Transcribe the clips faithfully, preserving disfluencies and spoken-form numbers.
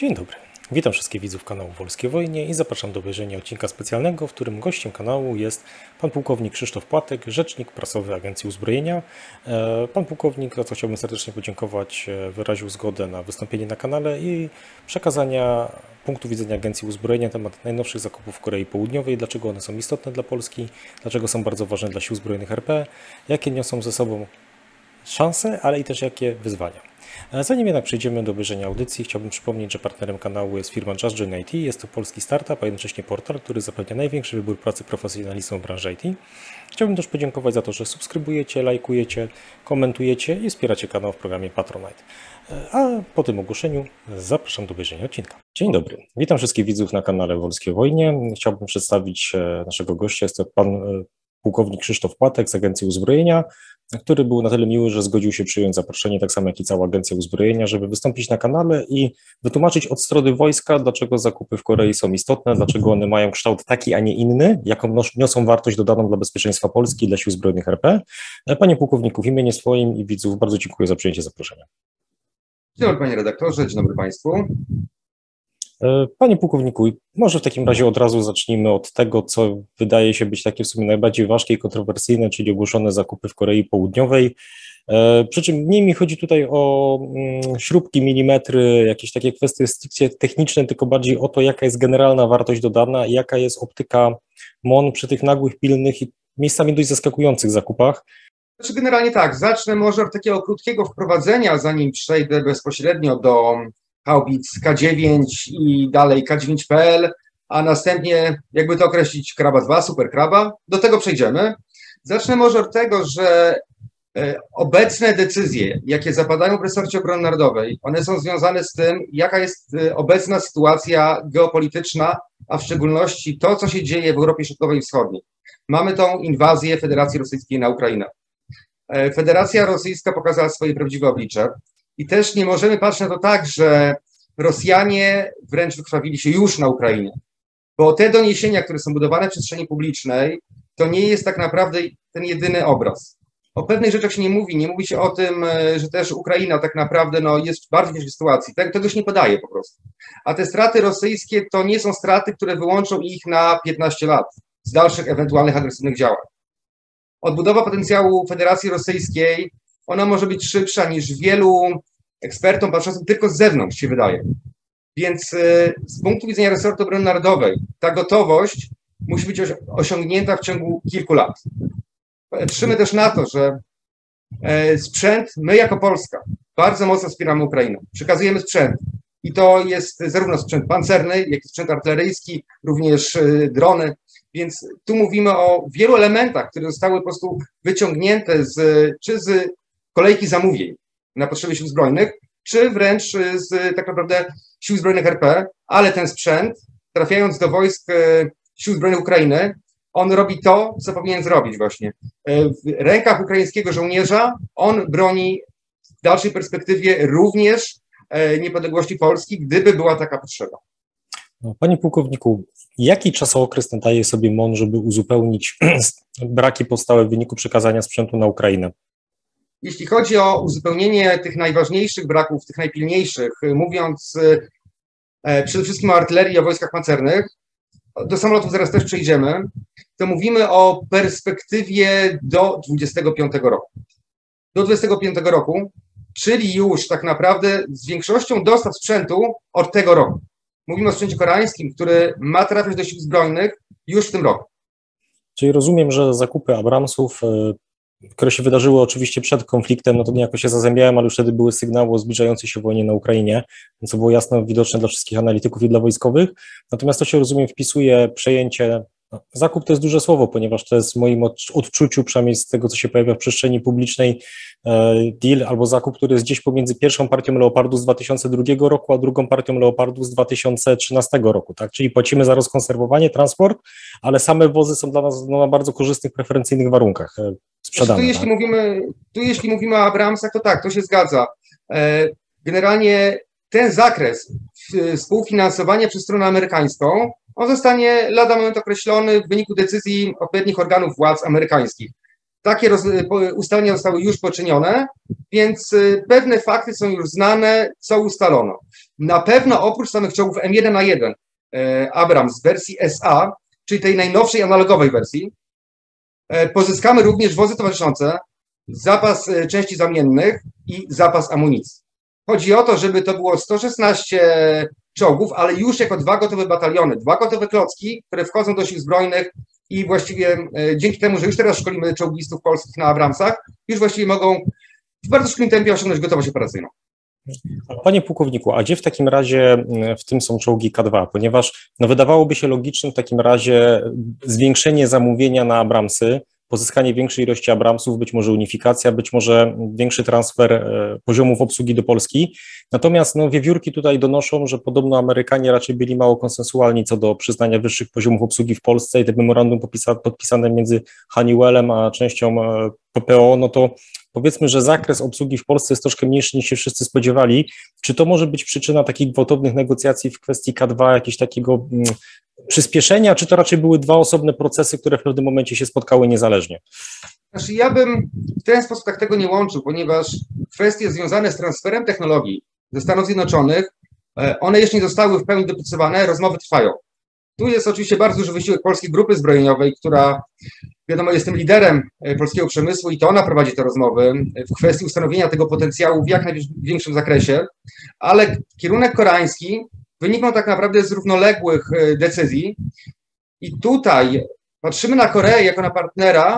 Dzień dobry. Witam wszystkich widzów kanału Wolskie Wojnie i zapraszam do obejrzenia odcinka specjalnego, w którym gościem kanału jest pan pułkownik Krzysztof Płatek, rzecznik prasowy Agencji Uzbrojenia. Pan pułkownik, za co chciałbym serdecznie podziękować, wyraził zgodę na wystąpienie na kanale i przekazania punktu widzenia Agencji Uzbrojenia na temat najnowszych zakupów w Korei Południowej, dlaczego one są istotne dla Polski, dlaczego są bardzo ważne dla Sił Zbrojnych R P, jakie niosą ze sobą szanse, ale i też jakie wyzwania. Zanim jednak przejdziemy do obejrzenia audycji, chciałbym przypomnieć, że partnerem kanału jest firma JustJoin I T. Jest to polski startup, a jednocześnie portal, który zapewnia największy wybór pracy profesjonalistom w branży I T. Chciałbym też podziękować za to, że subskrybujecie, lajkujecie, komentujecie i wspieracie kanał w programie Patronite. A po tym ogłoszeniu zapraszam do obejrzenia odcinka. Dzień dobry, witam wszystkich widzów na kanale Wolskie Wojnie. Chciałbym przedstawić naszego gościa, jest to pan pułkownik Krzysztof Płatek z Agencji Uzbrojenia, który był na tyle miły, że zgodził się przyjąć zaproszenie, tak samo jak i cała Agencja Uzbrojenia, żeby wystąpić na kanale i wytłumaczyć od strony wojska, dlaczego zakupy w Korei są istotne, dlaczego one mają kształt taki, a nie inny, jaką niosą wartość dodaną dla bezpieczeństwa Polski i dla Sił Zbrojnych R P. Panie pułkowniku, w imieniu swoim i widzów bardzo dziękuję za przyjęcie zaproszenia. Dzień dobry panie redaktorze, dzień dobry państwu. Panie pułkowniku, może w takim razie od razu zacznijmy od tego, co wydaje się być takie w sumie najbardziej ważkie i kontrowersyjne, czyli ogłoszone zakupy w Korei Południowej. Przy czym nie mi chodzi tutaj o śrubki, milimetry, jakieś takie kwestie stricte techniczne, tylko bardziej o to, jaka jest generalna wartość dodana i jaka jest optyka M O N przy tych nagłych, pilnych i miejscami dość zaskakujących zakupach. Znaczy generalnie tak, zacznę może od takiego krótkiego wprowadzenia, zanim przejdę bezpośrednio do haubic K dziewięć i dalej K dziewięć kropka P L, a następnie, jakby to określić, Kraba dwa, Super Kraba. Do tego przejdziemy. Zacznę może od tego, że obecne decyzje, jakie zapadają w resorcie obrony narodowej, one są związane z tym, jaka jest obecna sytuacja geopolityczna, a w szczególności to, co się dzieje w Europie Środkowej i Wschodniej. Mamy tą inwazję Federacji Rosyjskiej na Ukrainę. Federacja Rosyjska pokazała swoje prawdziwe oblicze. I też nie możemy patrzeć na to tak, że Rosjanie wręcz wykrwawili się już na Ukrainie. Bo te doniesienia, które są budowane w przestrzeni publicznej, to nie jest tak naprawdę ten jedyny obraz. O pewnych rzeczach się nie mówi. Nie mówi się o tym, że też Ukraina tak naprawdę no, jest w bardzo ciężkiej sytuacji. Tego się nie podaje po prostu. A te straty rosyjskie to nie są straty, które wyłączą ich na piętnaście lat z dalszych ewentualnych agresywnych działań. Odbudowa potencjału Federacji Rosyjskiej, ona może być szybsza niż wielu ekspertom patrzącym tylko z zewnątrz się wydaje. Więc z punktu widzenia resortu obrony narodowej ta gotowość musi być osiągnięta w ciągu kilku lat. Patrzymy też na to, że sprzęt, my jako Polska bardzo mocno wspieramy Ukrainę. Przekazujemy sprzęt i to jest zarówno sprzęt pancerny, jak i sprzęt artyleryjski, również drony. Więc tu mówimy o wielu elementach, które zostały po prostu wyciągnięte z, czy z kolejki zamówień na potrzeby Sił Zbrojnych, czy wręcz z tak naprawdę Sił Zbrojnych R P, ale ten sprzęt, trafiając do wojsk Sił Zbrojnych Ukrainy, on robi to, co powinien zrobić właśnie. W rękach ukraińskiego żołnierza on broni w dalszej perspektywie również niepodległości Polski, gdyby była taka potrzeba. Panie pułkowniku, jaki czasokres daje sobie M O N, żeby uzupełnić braki powstałe w wyniku przekazania sprzętu na Ukrainę? Jeśli chodzi o uzupełnienie tych najważniejszych braków, tych najpilniejszych, mówiąc przede wszystkim o artylerii i o wojskach pancernych, do samolotów zaraz też przejdziemy, to mówimy o perspektywie do dwudziestego piątego roku. Do dwudziestego piątego roku, czyli już tak naprawdę z większością dostaw sprzętu od tego roku. Mówimy o sprzęcie koreańskim, który ma trafiać do Sił Zbrojnych już w tym roku. Czyli rozumiem, że zakupy Abramsów, które się wydarzyły oczywiście przed konfliktem, no to niejako się zazębiałem, ale już wtedy były sygnały o zbliżającej się wojnie na Ukrainie, co było jasno widoczne dla wszystkich analityków i dla wojskowych. Natomiast to się, rozumiem, wpisuje przejęcie. Zakup to jest duże słowo, ponieważ to jest w moim odczuciu, przynajmniej z tego, co się pojawia w przestrzeni publicznej, deal albo zakup, który jest gdzieś pomiędzy pierwszą partią Leopardów z dwa tysiące drugiego roku, a drugą partią Leopardów z dwa tysiące trzynastego roku, tak? Czyli płacimy za rozkonserwowanie, transport, ale same wozy są dla nas no, na bardzo korzystnych, preferencyjnych warunkach sprzedane. Tu, jeśli tak? mówimy, tu jeśli mówimy o Abramsach, to tak, to się zgadza. Generalnie ten zakres współfinansowania przez stronę amerykańską, on zostanie lada moment określony w wyniku decyzji odpowiednich organów władz amerykańskich. takie roz, ustalenia zostały już poczynione, więc pewne fakty są już znane, co ustalono. Na pewno oprócz samych czołgów M jeden A jeden Abrams w wersji S A, czyli tej najnowszej analogowej wersji, pozyskamy również wozy towarzyszące, zapas części zamiennych i zapas amunicji. Chodzi o to, żeby to było sto szesnaście czołgów, ale już jako dwa gotowe bataliony, dwa gotowe klocki, które wchodzą do sił zbrojnych i właściwie dzięki temu, że już teraz szkolimy czołgistów polskich na Abramsach, już właściwie mogą w bardzo szybkim tempie osiągnąć gotowość operacyjną. Panie pułkowniku, a gdzie w takim razie w tym są czołgi K dwa? Ponieważ no, wydawałoby się logicznym w takim razie zwiększenie zamówienia na Abramsy, pozyskanie większej ilości Abramsów, być może unifikacja, być może większy transfer poziomów obsługi do Polski. Natomiast no, wiewiórki tutaj donoszą, że podobno Amerykanie raczej byli mało konsensualni co do przyznania wyższych poziomów obsługi w Polsce i te memorandum podpisa, podpisane między Honeywellem a częścią P P O, no to powiedzmy, że zakres obsługi w Polsce jest troszkę mniejszy niż się wszyscy spodziewali. Czy to może być przyczyna takich gwałtownych negocjacji w kwestii K dwa, jakiegoś takiego mm, przyspieszenia, czy to raczej były dwa osobne procesy, które w pewnym momencie się spotkały niezależnie? Znaczy ja bym w ten sposób tak tego nie łączył, ponieważ kwestie związane z transferem technologii ze Stanów Zjednoczonych, one jeszcze nie zostały w pełni doprecyzowane, rozmowy trwają. Tu jest oczywiście bardzo duży wysiłek Polskiej Grupy Zbrojeniowej, która, wiadomo, jest tym liderem polskiego przemysłu i to ona prowadzi te rozmowy w kwestii ustanowienia tego potencjału w jak największym zakresie, ale kierunek koreański wyniknął tak naprawdę z równoległych decyzji i tutaj patrzymy na Koreę jako na partnera,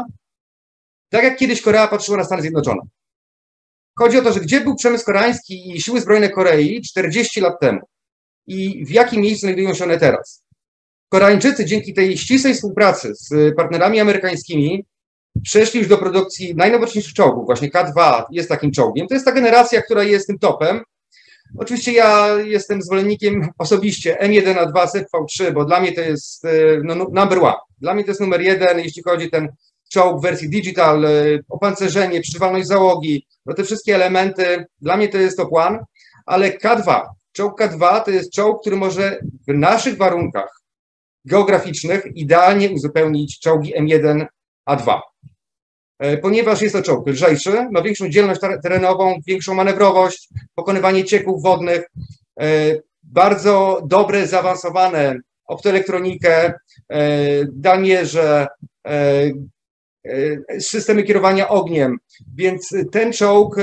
tak jak kiedyś Korea patrzyła na Stany Zjednoczone. Chodzi o to, że gdzie był przemysł koreański i siły zbrojne Korei czterdzieści lat temu i w jakim miejscu znajdują się one teraz. Koreańczycy dzięki tej ścisłej współpracy z partnerami amerykańskimi przeszli już do produkcji najnowocześniejszych czołgów. Właśnie K dwa jest takim czołgiem. To jest ta generacja, która jest tym topem. Oczywiście ja jestem zwolennikiem osobiście M jeden A dwa Z V trzy, bo dla mnie to jest no, number one. Dla mnie to jest numer jeden, jeśli chodzi o ten czołg w wersji digital, opancerzenie, przyczywalność załogi, no te wszystkie elementy, dla mnie to jest top one, ale K dwa, czołg K dwa to jest czołg, który może w naszych warunkach geograficznych idealnie uzupełnić czołgi M jeden A dwa. Ponieważ jest to czołg lżejszy, ma większą dzielność terenową, większą manewrowość, pokonywanie cieków wodnych, bardzo dobre, zaawansowane optoelektronikę, dalmierze, systemy kierowania ogniem, więc ten czołg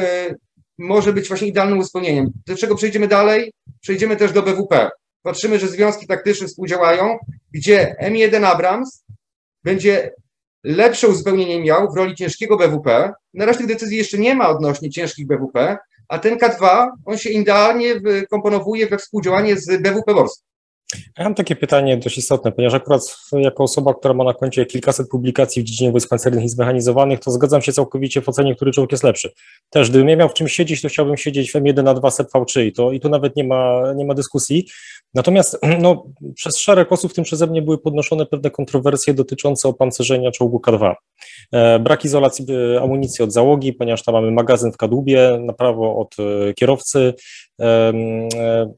może być właśnie idealnym uzupełnieniem. Do czego przejdziemy dalej? Przejdziemy też do B W P. Patrzymy, że związki taktyczne współdziałają, gdzie M jeden Abrams będzie lepsze uzupełnienie miał w roli ciężkiego B W P. Na razie tych decyzji jeszcze nie ma odnośnie ciężkich B W P, a ten K dwa, on się idealnie komponowuje we współdziałanie z B W P Wars. Ja mam takie pytanie dość istotne, ponieważ akurat jako osoba, która ma na koncie kilkaset publikacji w dziedzinie wojsk pancernych i zmechanizowanych, to zgadzam się całkowicie w ocenie, który czołg jest lepszy. Też gdybym ja miał w czymś siedzieć, to chciałbym siedzieć w M jeden A dwa Z V trzy i, to, i tu nawet nie ma, nie ma dyskusji. Natomiast no, przez szereg osób, w tym przeze mnie, były podnoszone pewne kontrowersje dotyczące opancerzenia czołgu K dwa. E, brak izolacji amunicji od załogi, ponieważ tam mamy magazyn w kadłubie, na prawo od e, kierowcy. E, e,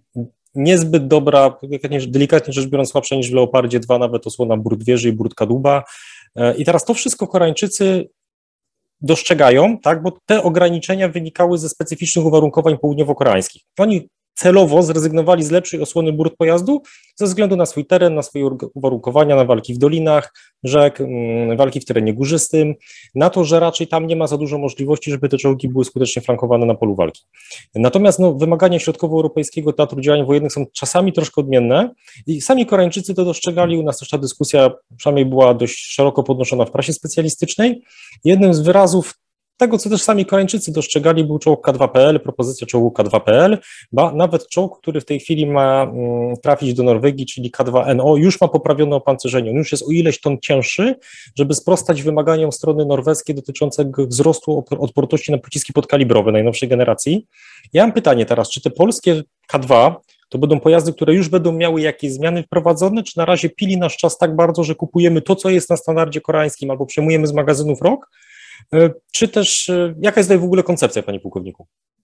Niezbyt dobra, delikatnie rzecz biorąc, słabsza niż w Leopardzie dwa, nawet osłona burt wieży i burt kadłuba. I teraz to wszystko Koreańczycy dostrzegają, tak, bo te ograniczenia wynikały ze specyficznych uwarunkowań południowo-koreańskich. Oni celowo zrezygnowali z lepszej osłony burt pojazdu ze względu na swój teren, na swoje uwarunkowania, na walki w dolinach rzek, walki w terenie górzystym, na to, że raczej tam nie ma za dużo możliwości, żeby te czołgi były skutecznie flankowane na polu walki. Natomiast no, wymagania środkowoeuropejskiego teatru działań wojennych są czasami troszkę odmienne i sami Koreańczycy to dostrzegali. U nas też ta dyskusja przynajmniej była dość szeroko podnoszona w prasie specjalistycznej. Jednym z wyrazów tego, co też sami Koreańczycy dostrzegali, był czołg K dwa P L, propozycja czołgu K dwa P L, ba nawet czołg, który w tej chwili ma mm, trafić do Norwegii, czyli K dwa N O, już ma poprawione opancerzenie. On już jest o ileś ton cięższy, żeby sprostać wymaganiom strony norweskiej dotyczącego wzrostu odporności na pociski podkalibrowe najnowszej generacji. Ja mam pytanie teraz, czy te polskie K dwa to będą pojazdy, które już będą miały jakieś zmiany wprowadzone, czy na razie pili nasz czas tak bardzo, że kupujemy to, co jest na standardzie koreańskim, albo przejmujemy z magazynów R O K? Czy też, jaka jest tutaj w ogóle koncepcja, panie pułkowniku?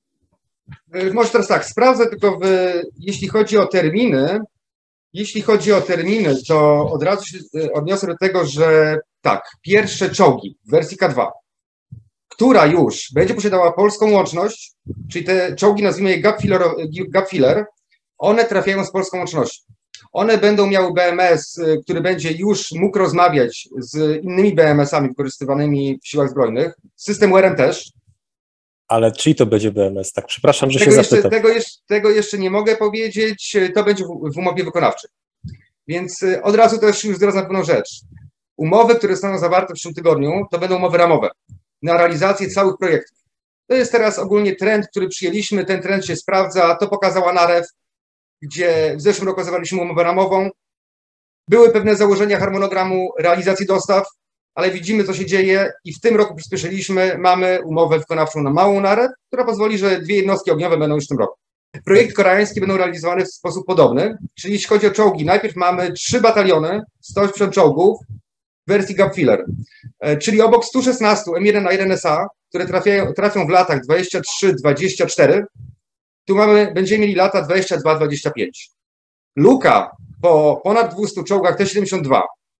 Może teraz tak, sprawdzę tylko, w, jeśli chodzi o terminy, jeśli chodzi o terminy, to od razu się odniosę do tego, że tak, pierwsze czołgi w wersji K dwa, która już będzie posiadała polską łączność, czyli te czołgi, nazwijmy je gap filler, gap filler, one trafiają z polską łącznością. One będą miały B M S, który będzie już mógł rozmawiać z innymi B M S-ami wykorzystywanymi w siłach zbrojnych, system U R M też. Ale czyj to będzie B M S? Tak, przepraszam, że tego się jeszcze, zapytam. Tego jeszcze, tego jeszcze nie mogę powiedzieć, to będzie w, w umowie wykonawczej. Więc od razu też już zdradzam pewną rzecz. Umowy, które zostaną zawarte w przyszłym tygodniu, to będą umowy ramowe na realizację całych projektów. To jest teraz ogólnie trend, który przyjęliśmy, ten trend się sprawdza, to pokazała NAREW, gdzie w zeszłym roku zawieraliśmy umowę ramową. Były pewne założenia harmonogramu realizacji dostaw, ale widzimy, co się dzieje i w tym roku przyspieszyliśmy, mamy umowę wykonawczą na małą NAREW, która pozwoli, że dwie jednostki ogniowe będą już w tym roku. Projekty koreańskie będą realizowane w sposób podobny, czyli jeśli chodzi o czołgi, najpierw mamy trzy bataliony, sto osiemdziesiąt czołgów w wersji gap filler, czyli obok stu szesnastu M jeden A jeden S A, które trafiają, trafią w latach dwadzieścia trzy dwadzieścia cztery, tu mamy, będziemy mieli lata dwadzieścia dwa dwadzieścia pięć. Luka po ponad dwustu czołgach T siedemdziesiąt dwa,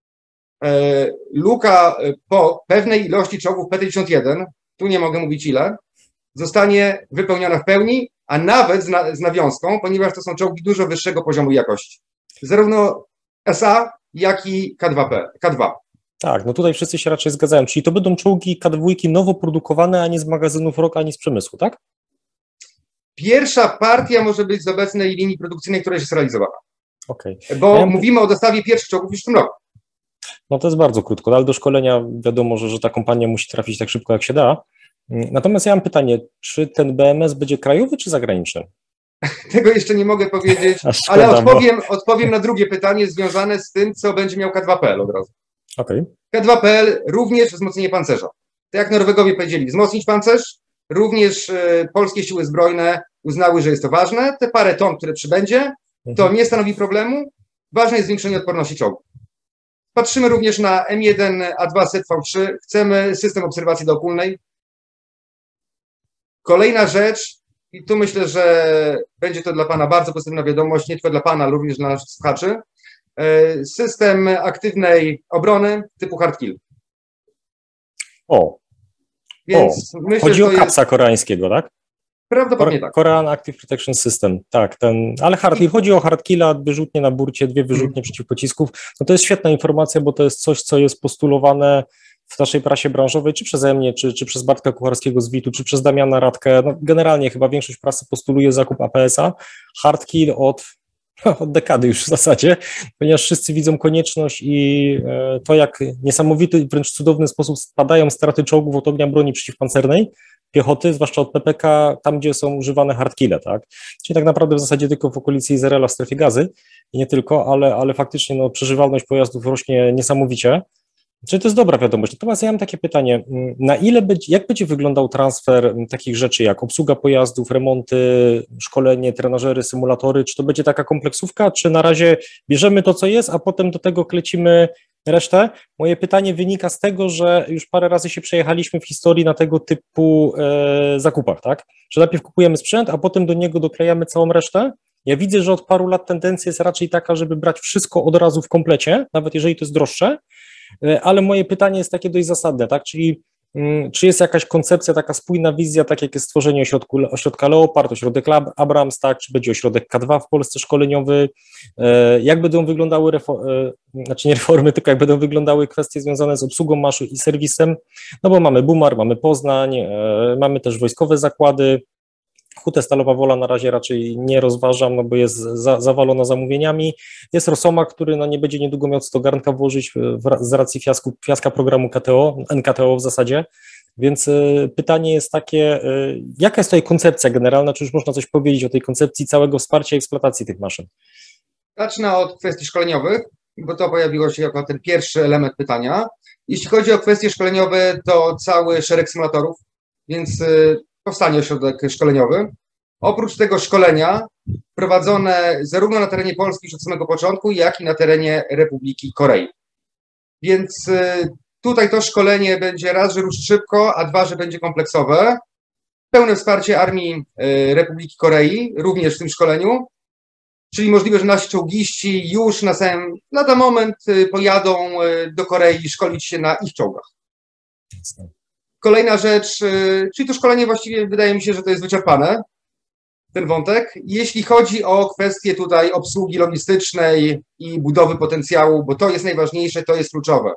e, luka po pewnej ilości czołgów P pięćdziesiąt jeden, tu nie mogę mówić ile, zostanie wypełniona w pełni, a nawet z, na, z nawiązką, ponieważ to są czołgi dużo wyższego poziomu jakości. Zarówno S A, jak i K dwa P, K dwa. Tak, no tutaj wszyscy się raczej zgadzają, czyli to będą czołgi K dwa nowo produkowane, a nie z magazynów R O K, ani z przemysłu, tak? Pierwsza partia może być z obecnej linii produkcyjnej, która jest realizowana. Okej. Bo Ja... mówimy o dostawie pierwszych czołgów już w tym roku. No to jest bardzo krótko, ale do szkolenia wiadomo, że, że ta kompania musi trafić tak szybko, jak się da. Natomiast ja mam pytanie, czy ten B M S będzie krajowy, czy zagraniczny? Tego jeszcze nie mogę powiedzieć, szkoda, ale odpowiem, bo... odpowiem na drugie pytanie związane z tym, co będzie miał K dwa P L od razu. Okay. K dwa P L również wzmocnienie pancerza. Tak jak Norwegowie powiedzieli, wzmocnić pancerz, również y, polskie siły zbrojne uznały, że jest to ważne. Te parę ton, które przybędzie, to nie stanowi problemu. Ważne jest zwiększenie odporności czołgu. Patrzymy również na M jeden A dwa Z V trzy. Chcemy system obserwacji dookólnej. Kolejna rzecz, i tu myślę, że będzie to dla Pana bardzo pozytywna wiadomość, nie tylko dla Pana, ale również dla naszych słuchaczy. System aktywnej obrony typu hard kill. O, Więc o. myślę, chodzi że o to kapsa jest... koreańskiego, tak? Prawdopodobnie tak. Korean Active Protection System, tak, ten, ale hard kill, chodzi o hard killa, wyrzutnie na burcie, dwie wyrzutnie hmm. przeciwpocisków. No to jest świetna informacja, bo to jest coś, co jest postulowane w naszej prasie branżowej, czy przeze mnie, czy, czy przez Bartka Kucharskiego z WIT-u, czy przez Damiana Radkę. No generalnie chyba większość prasy postuluje zakup A P S-a. Hard kill od, od dekady już w zasadzie, ponieważ wszyscy widzą konieczność i to, jak niesamowity, wręcz cudowny sposób spadają straty czołgów od ognia broni przeciwpancernej, piechoty, zwłaszcza od P P K, tam gdzie są używane hardkille, tak? Czyli tak naprawdę w zasadzie tylko w okolicy Izraela, w strefie Gazy i nie tylko, ale, ale faktycznie no, przeżywalność pojazdów rośnie niesamowicie. Czyli to jest dobra wiadomość. Natomiast ja mam takie pytanie, na ile będzie, jak będzie wyglądał transfer takich rzeczy jak obsługa pojazdów, remonty, szkolenie, trenażery, symulatory, czy to będzie taka kompleksówka, czy na razie bierzemy to, co jest, a potem do tego klecimy resztę? Moje pytanie wynika z tego, że już parę razy się przejechaliśmy w historii na tego typu e, zakupach, tak? Że najpierw kupujemy sprzęt, a potem do niego doklejamy całą resztę. Ja widzę, że od paru lat tendencja jest raczej taka, żeby brać wszystko od razu w komplecie, nawet jeżeli to jest droższe, ale moje pytanie jest takie dość zasadne, tak? Czyli um, czy jest jakaś koncepcja, taka spójna wizja, tak jak jest stworzenie ośrodku, ośrodka Leopard, ośrodek Abrams, tak? Czy będzie ośrodek K dwa w Polsce szkoleniowy? E, jak będą wyglądały, refo- e, znaczy nie reformy, tylko jak będą wyglądały kwestie związane z obsługą maszyn i serwisem? No bo mamy Bumar, mamy Poznań, e, mamy też wojskowe zakłady. Hutę Stalowa Wola na razie raczej nie rozważam, no bo jest za, zawalona zamówieniami. Jest Rosoma, który no nie będzie niedługo miał co do garnka włożyć w, z racji fiasku, fiaska programu K T O, N K T O w zasadzie. Więc y, pytanie jest takie, y, jaka jest tutaj koncepcja generalna, czy już można coś powiedzieć o tej koncepcji całego wsparcia i eksploatacji tych maszyn? Zacznę od kwestii szkoleniowych, bo to pojawiło się jako ten pierwszy element pytania. Jeśli chodzi o kwestie szkoleniowe, to cały szereg symulatorów, więc y, powstanie ośrodek szkoleniowy. Oprócz tego szkolenia prowadzone zarówno na terenie Polski już od samego początku, jak i na terenie Republiki Korei. Więc tutaj to szkolenie będzie raz, że ruszy szybko, a dwa, że będzie kompleksowe. Pełne wsparcie Armii Republiki Korei również w tym szkoleniu. czyli możliwe, że nasi czołgiści już na sam lada moment pojadą do Korei szkolić się na ich czołgach. Kolejna rzecz, czyli to szkolenie właściwie wydaje mi się, że to jest wyczerpane, ten wątek. Jeśli chodzi o kwestię tutaj obsługi logistycznej i budowy potencjału, bo to jest najważniejsze, to jest kluczowe.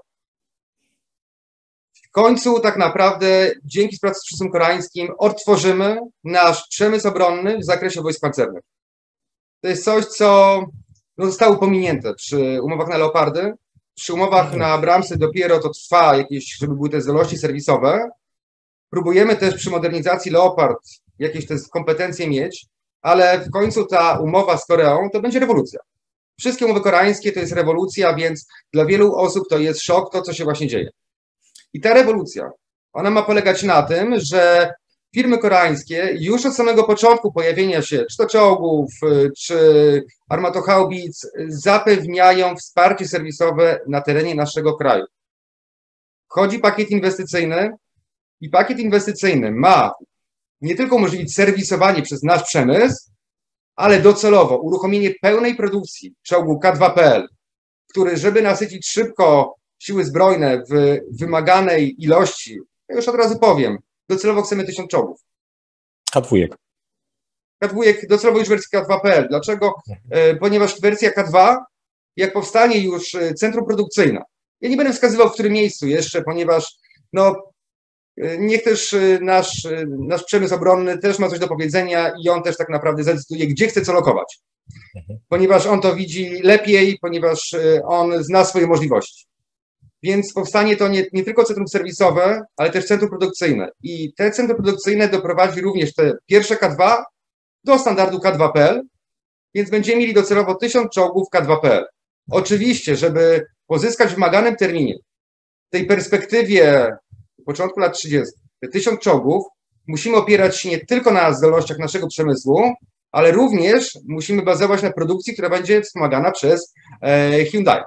W końcu tak naprawdę dzięki współpracy z przemysłem koreańskim odtworzymy nasz przemysł obronny w zakresie wojsk pancernych. To jest coś, co no, zostało pominięte przy umowach na Leopardy. Przy umowach na Abramsy dopiero to trwa jakieś, żeby były te zdolności serwisowe. Próbujemy też przy modernizacji Leopard jakieś te kompetencje mieć, ale w końcu ta umowa z Koreą to będzie rewolucja. Wszystkie umowy koreańskie to jest rewolucja, więc dla wielu osób to jest szok, to co się właśnie dzieje. I ta rewolucja, ona ma polegać na tym, że firmy koreańskie już od samego początku pojawienia się czy to czołgów, czy armatohaubic zapewniają wsparcie serwisowe na terenie naszego kraju. Wchodzi pakiet inwestycyjny i pakiet inwestycyjny ma nie tylko umożliwić serwisowanie przez nasz przemysł, ale docelowo uruchomienie pełnej produkcji czołgu K dwa P L, który, żeby nasycić szybko siły zbrojne w wymaganej ilości, ja już od razu powiem, docelowo chcemy tysiąc czołgów. K dwa. K dwa, docelowo już wersja K dwa P L. Dlaczego? E, ponieważ wersja K dwa, jak powstanie już centrum produkcyjne, ja nie będę wskazywał, w którym miejscu jeszcze, ponieważ no, niech też nasz, nasz przemysł obronny też ma coś do powiedzenia i on też tak naprawdę zdecyduje, gdzie chce co lokować. Ponieważ on to widzi lepiej, ponieważ on zna swoje możliwości. Więc powstanie to nie, nie tylko centrum serwisowe, ale też centrum produkcyjne. I te centrum produkcyjne doprowadzi również te pierwsze K dwa do standardu K dwa P L, więc będziemy mieli docelowo tysiąc czołgów K dwa P L. Oczywiście, żeby pozyskać w wymaganym terminie, w tej perspektywie początku lat trzydziestych, te tysiąc czołgów, musimy opierać się nie tylko na zdolnościach naszego przemysłu, ale również musimy bazować na produkcji, która będzie wspomagana przez e, Hyundai.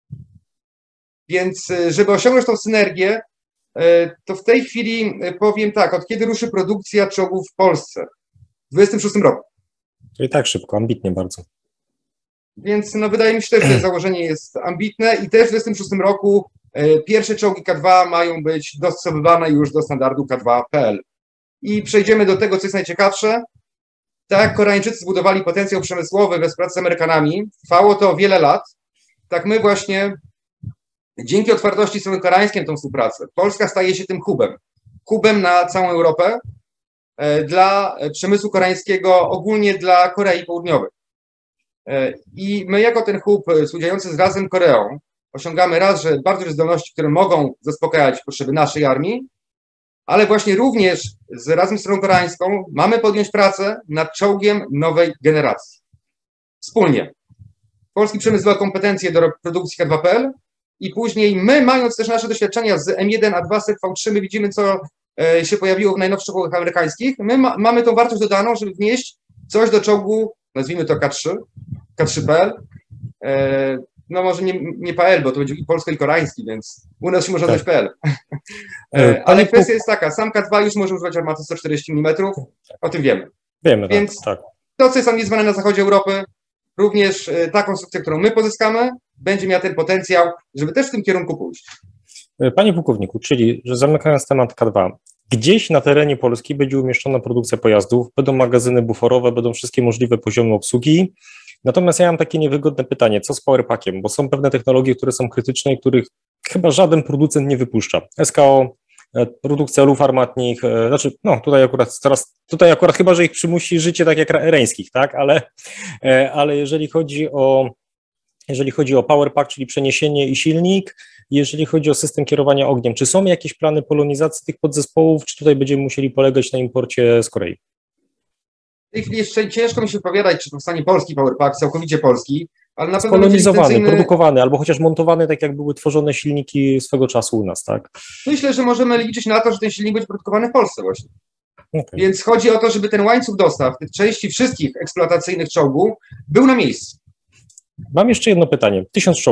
Więc żeby osiągnąć tą synergię, to w tej chwili powiem tak, od kiedy ruszy produkcja czołgów w Polsce? W dwudziestym szóstym roku. To i tak szybko, ambitnie bardzo. Więc no, wydaje mi się też, że założenie jest ambitne i też w dwudziestym szóstym roku pierwsze czołgi K dwa mają być dostosowywane już do standardu K dwa P L. I przejdziemy do tego, co jest najciekawsze. Tak jak Koreańczycy zbudowali potencjał przemysłowy we współpracy z Amerykanami, trwało to wiele lat, tak my właśnie dzięki otwartości strony koreańskiej na tą współpracę, Polska staje się tym hubem. Hubem na całą Europę dla przemysłu koreańskiego, ogólnie dla Korei Południowej. I my jako ten hub współdziałający z razem Koreą osiągamy raz, że bardzo duże zdolności, które mogą zaspokajać potrzeby naszej armii, ale właśnie również z razem z stroną koreańską mamy podjąć pracę nad czołgiem nowej generacji. Wspólnie. Polski przemysł ma kompetencje do produkcji K dwa P L, i później my, mając też nasze doświadczenia z M jeden A dwa, S V trzy, my widzimy, co się pojawiło w najnowszych czołgach amerykańskich. My ma, mamy tą wartość dodaną, żeby wnieść coś do czołgu, nazwijmy to K trzy, K trzy P L. E, no może nie, nie P L, bo to będzie i polsko i koreański, więc u nas się może dać P L. E, ale kwestia jest taka, sam K dwa już może używać armaty sto czterdzieści milimetrów, o tym wiemy. Wiemy, więc tak, tak. To, co jest analizowane na zachodzie Europy, również ta konstrukcja, którą my pozyskamy, będzie miała ten potencjał, żeby też w tym kierunku pójść. Panie pułkowniku, czyli, że zamykając temat K dwa, gdzieś na terenie Polski będzie umieszczona produkcja pojazdów, będą magazyny buforowe, będą wszystkie możliwe poziomy obsługi. Natomiast ja mam takie niewygodne pytanie, co z powerpackiem, bo są pewne technologie, które są krytyczne i których chyba żaden producent nie wypuszcza. S K O, produkcja luf armatnich, znaczy, no tutaj akurat teraz, tutaj akurat chyba, że ich przymusi życie tak jak reńskich, tak, ale, ale jeżeli chodzi o Jeżeli chodzi o powerpack, czyli przeniesienie i silnik, jeżeli chodzi o system kierowania ogniem, czy są jakieś plany polonizacji tych podzespołów, czy tutaj będziemy musieli polegać na imporcie z Korei? W tej chwili jeszcze ciężko mi się wypowiadać, czy powstanie polski powerpack, całkowicie polski, ale na pewno polonizowany, licencyjny... produkowany, albo chociaż montowany, tak jak były tworzone silniki swego czasu u nas, tak? Myślę, że możemy liczyć na to, że ten silnik będzie produkowany w Polsce właśnie. Okay. Więc chodzi o to, żeby ten łańcuch dostaw tych części wszystkich eksploatacyjnych czołgów był na miejscu. Mam jeszcze jedno pytanie. Tysiąc czołgów.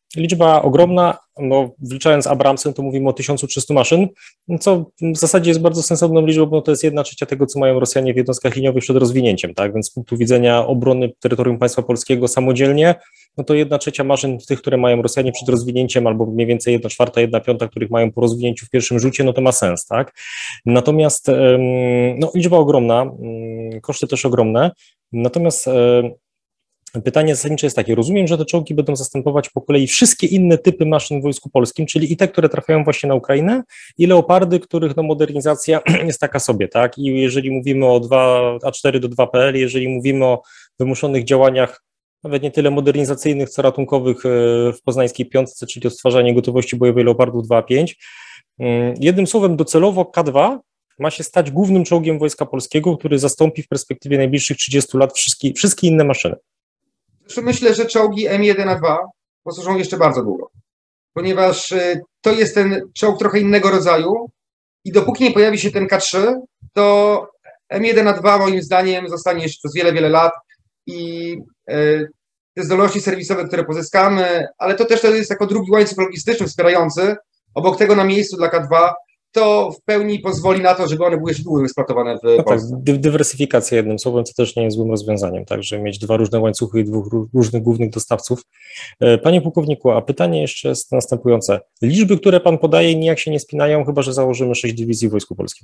Liczba ogromna, no wliczając Abramsy, to mówimy o tysiącu trzystu maszyn, co w zasadzie jest bardzo sensowną liczbą, bo to jest jedna trzecia tego, co mają Rosjanie w jednostkach liniowych przed rozwinięciem, tak, więc z punktu widzenia obrony terytorium państwa polskiego samodzielnie, no to jedna trzecia maszyn tych, które mają Rosjanie przed rozwinięciem, albo mniej więcej jedna czwarta, jedna piąta, których mają po rozwinięciu w pierwszym rzucie, no to ma sens, tak. Natomiast no, liczba ogromna, koszty też ogromne, natomiast pytanie zasadnicze jest takie, rozumiem, że te czołgi będą zastępować po kolei wszystkie inne typy maszyn w Wojsku Polskim, czyli i te, które trafiają właśnie na Ukrainę, i Leopardy, których no, modernizacja jest taka sobie, tak, i jeżeli mówimy o A cztery do dwa P L, jeżeli mówimy o wymuszonych działaniach, nawet nie tyle modernizacyjnych, co ratunkowych w poznańskiej piątce, czyli o stwarzanie gotowości bojowej Leopardów dwa A pięć, jednym słowem docelowo K dwa ma się stać głównym czołgiem Wojska Polskiego, który zastąpi w perspektywie najbliższych trzydziestu lat wszystkie, wszystkie inne maszyny. Myślę, że czołgi M jeden A dwa posłużą jeszcze bardzo długo, ponieważ to jest ten czołg trochę innego rodzaju i dopóki nie pojawi się ten K trzy, to M jeden A dwa moim zdaniem zostanie jeszcze przez wiele, wiele lat i te zdolności serwisowe, które pozyskamy, ale to też to jest jako drugi łańcuch logistyczny wspierający, obok tego na miejscu dla K dwa, to w pełni pozwoli na to, żeby one były jeszcze długo eksploatowane w no Polsce. Tak, dy dywersyfikacja jednym słowem, to też nie jest złym rozwiązaniem, tak, żeby mieć dwa różne łańcuchy i dwóch różnych głównych dostawców. Panie pułkowniku, a pytanie jeszcze jest następujące. Liczby, które pan podaje, nijak się nie spinają, chyba że założymy sześć dywizji w Wojsku Polskim.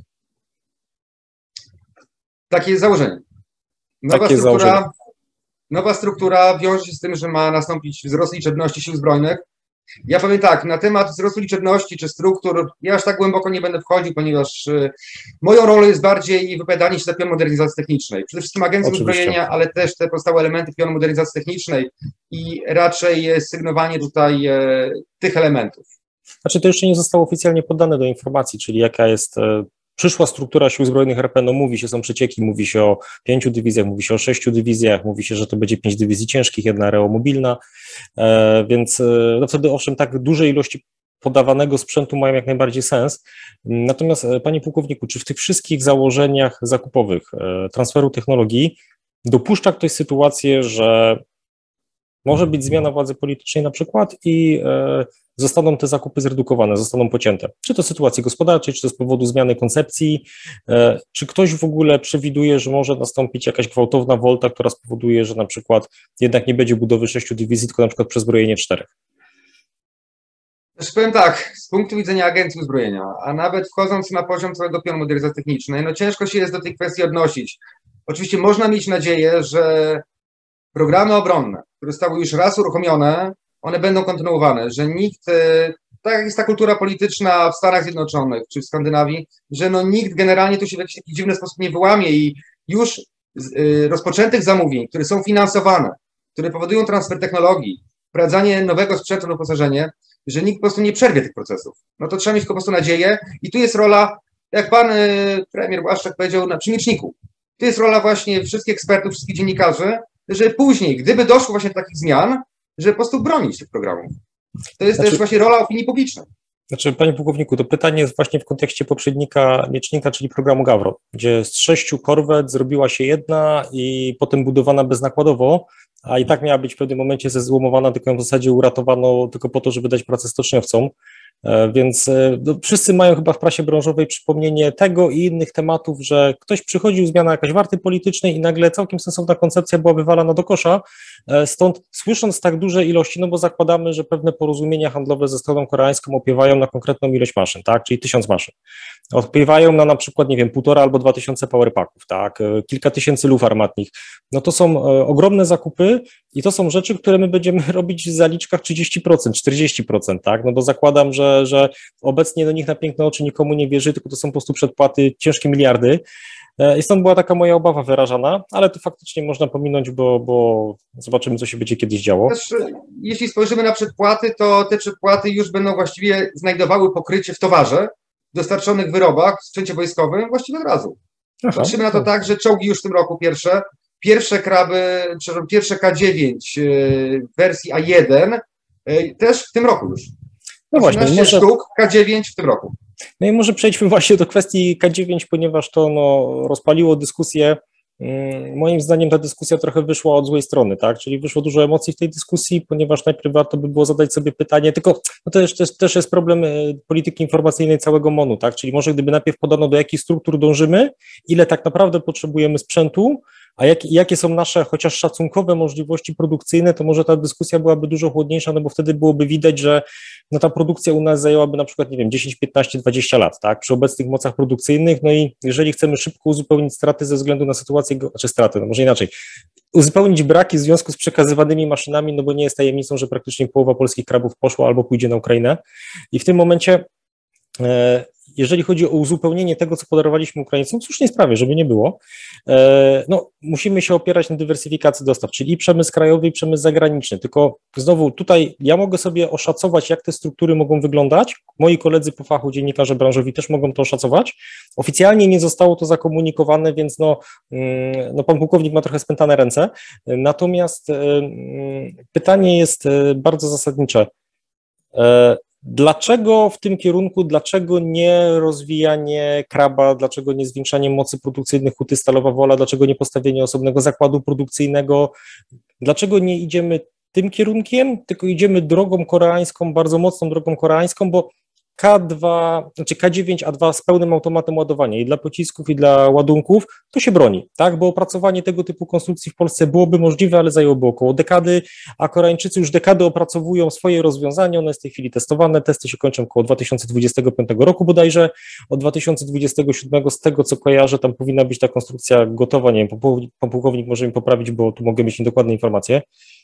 Takie jest założenie. Nowa Takie struktura, założenie. nowa struktura wiąże się z tym, że ma nastąpić wzrost liczebności sił zbrojnych. Ja powiem tak, na temat wzrostu liczebności czy struktur, ja aż tak głęboko nie będę wchodził, ponieważ y, moją rolą jest bardziej wypowiadanie się za pion modernizacji technicznej. Przede wszystkim Agencji Oczywiście. Uzbrojenia, ale też te pozostałe elementy pionu modernizacji technicznej i raczej sygnowanie tutaj e, tych elementów. Znaczy to jeszcze nie zostało oficjalnie poddane do informacji, czyli jaka jest e, przyszła struktura sił zbrojnych R P, no mówi się, są przecieki, mówi się o pięciu dywizjach, mówi się o sześciu dywizjach, mówi się, że to będzie pięć dywizji ciężkich, jedna aeromobilna, e, więc e, no wtedy owszem, tak duże ilości podawanego sprzętu mają jak najbardziej sens. Natomiast e, panie pułkowniku, czy w tych wszystkich założeniach zakupowych e, transferu technologii dopuszcza ktoś sytuację, że może być zmiana władzy politycznej na przykład i e, zostaną te zakupy zredukowane, zostaną pocięte. Czy to z sytuacji gospodarczej, czy to z powodu zmiany koncepcji, e, czy ktoś w ogóle przewiduje, że może nastąpić jakaś gwałtowna wolta, która spowoduje, że na przykład jednak nie będzie budowy sześciu dywizji, tylko na przykład przezbrojenie czterech? Znaczy, powiem tak, z punktu widzenia Agencji Uzbrojenia, a nawet wchodząc na poziom całego pionu modernizacji technicznej, no ciężko się jest do tej kwestii odnosić. Oczywiście można mieć nadzieję, że programy obronne, które zostały już raz uruchomione, one będą kontynuowane, że nikt, tak jak jest ta kultura polityczna w Stanach Zjednoczonych czy w Skandynawii, że no nikt generalnie tu się w jakiś taki dziwny sposób nie wyłamie i już z y, rozpoczętych zamówień, które są finansowane, które powodują transfer technologii, wprowadzanie nowego sprzętu na wyposażenie, że nikt po prostu nie przerwie tych procesów. No to trzeba mieć po prostu nadzieję i tu jest rola, jak pan y, premier Błaszczak powiedział, na przymieczniku. Tu jest rola właśnie wszystkich ekspertów, wszystkich dziennikarzy, że później, gdyby doszło właśnie do takich zmian, że po prostu bronić tych programów. To jest Znaczy, też właśnie rola opinii publicznej. Znaczy, panie pułkowniku, to pytanie jest właśnie w kontekście poprzednika Miecznika, czyli programu Gawron, gdzie z sześciu korwet zrobiła się jedna i potem budowana beznakładowo, a i tak miała być w pewnym momencie zezłomowana, tylko ją w zasadzie uratowano tylko po to, żeby dać pracę stoczniowcom. Więc no, wszyscy mają chyba w prasie branżowej przypomnienie tego i innych tematów, że ktoś przychodził, zmiana jakaś warty politycznej i nagle całkiem sensowna koncepcja była wywalana do kosza. Stąd słysząc tak duże ilości, no bo zakładamy, że pewne porozumienia handlowe ze stroną koreańską opiewają na konkretną ilość maszyn, tak, czyli tysiąc maszyn. Opiewają na na przykład, nie wiem, półtora albo dwa tysiące powerpacków, tak, kilka tysięcy luf armatnich. No to są ogromne zakupy i to są rzeczy, które my będziemy robić w zaliczkach trzydzieści procent, czterdzieści procent, tak, no bo zakładam, że, że obecnie do nich na piękne oczy nikomu nie wierzy, tylko to są po prostu przedpłaty ciężkie miliardy. I stąd była taka moja obawa wyrażana, ale to faktycznie można pominąć, bo, bo zobaczymy, co się będzie kiedyś działo. Też, jeśli spojrzymy na przedpłaty, to te przedpłaty już będą właściwie znajdowały pokrycie w towarze, dostarczonych wyrobach, w sprzęcie wojskowym właściwie od razu. Aha, patrzymy na to tak, że czołgi już w tym roku pierwsze, pierwsze kraby, przepraszam, pierwsze K dziewięć w wersji A jeden też w tym roku już. No właśnie, może... sztuk K dziewięć w tym roku. No i może przejdźmy właśnie do kwestii K dziewięć, ponieważ to no, rozpaliło dyskusję. moim zdaniem ta dyskusja trochę wyszła od złej strony, tak? Czyli wyszło dużo emocji w tej dyskusji, ponieważ najpierw warto by było zadać sobie pytanie, tylko no to też, też, też jest problem polityki informacyjnej całego MON-u, tak? Czyli może gdyby najpierw podano, do jakich struktur dążymy, ile tak naprawdę potrzebujemy sprzętu, a jak, jakie są nasze chociaż szacunkowe możliwości produkcyjne, to może ta dyskusja byłaby dużo chłodniejsza, no bo wtedy byłoby widać, że no ta produkcja u nas zajęłaby na przykład, nie wiem, dziesięć, piętnaście, dwadzieścia lat, tak, przy obecnych mocach produkcyjnych, no i jeżeli chcemy szybko uzupełnić straty ze względu na sytuację, znaczy straty, no może inaczej, uzupełnić braki w związku z przekazywanymi maszynami, no bo nie jest tajemnicą, że praktycznie połowa polskich krabów poszła albo pójdzie na Ukrainę i w tym momencie e, jeżeli chodzi o uzupełnienie tego, co podarowaliśmy Ukraińcom, w słusznej sprawie, żeby nie było, no musimy się opierać na dywersyfikacji dostaw, czyli i przemysł krajowy, i przemysł zagraniczny, tylko znowu tutaj ja mogę sobie oszacować, jak te struktury mogą wyglądać, moi koledzy po fachu, dziennikarze branżowi też mogą to oszacować, oficjalnie nie zostało to zakomunikowane, więc no, no pan pułkownik ma trochę spętane ręce, natomiast pytanie jest bardzo zasadnicze. Dlaczego w tym kierunku, dlaczego nie rozwijanie kraba, dlaczego nie zwiększanie mocy produkcyjnych huty Stalowa Wola, dlaczego nie postawienie osobnego zakładu produkcyjnego, dlaczego nie idziemy tym kierunkiem, tylko idziemy drogą koreańską, bardzo mocną drogą koreańską, bo K dwa, znaczy K dziewięć A dwa z pełnym automatem ładowania i dla pocisków, i dla ładunków, to się broni, tak, bo opracowanie tego typu konstrukcji w Polsce byłoby możliwe, ale zajęłoby około dekady, a Koreańczycy już dekady opracowują swoje rozwiązania, one jest w tej chwili testowane, testy się kończą około dwa tysiące dwudziestego piątego roku bodajże, od dwa tysiące dwudziestego siódmego z tego, co kojarzę, tam powinna być ta konstrukcja gotowa, nie wiem, pan pułkownik może mi poprawić, bo tu mogę mieć niedokładne informacje.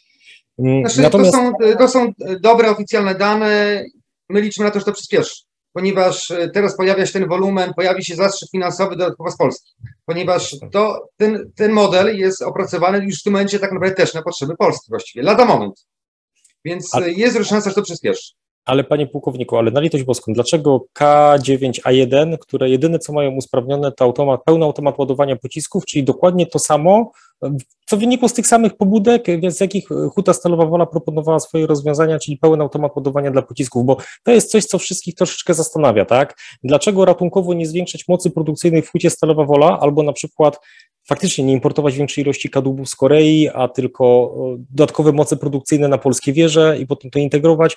Znaczy, Natomiast... to, są, to są dobre oficjalne dane. My liczymy na to, że to przyspieszy, ponieważ teraz pojawia się ten wolumen, pojawi się zastrzyk finansowy dodatkowo z Polski, ponieważ to, ten, ten model jest opracowany już w tym momencie tak naprawdę też na potrzeby Polski właściwie, lada moment, więc ale, jest już szansa, że to przyspieszy. Ale panie pułkowniku, ale na litość boską, dlaczego K dziewięć A jeden, które jedyne co mają usprawnione to automat, pełny automat ładowania pocisków, czyli dokładnie to samo, co wynikło z tych samych pobudek, z jakich Huta Stalowa Wola proponowała swoje rozwiązania, czyli pełen automat ładowania dla pocisków, bo to jest coś, co wszystkich troszeczkę zastanawia, tak? Dlaczego ratunkowo nie zwiększać mocy produkcyjnej w Hucie Stalowa Wola, albo na przykład faktycznie nie importować większej ilości kadłubów z Korei, a tylko dodatkowe moce produkcyjne na polskie wieże i potem to integrować.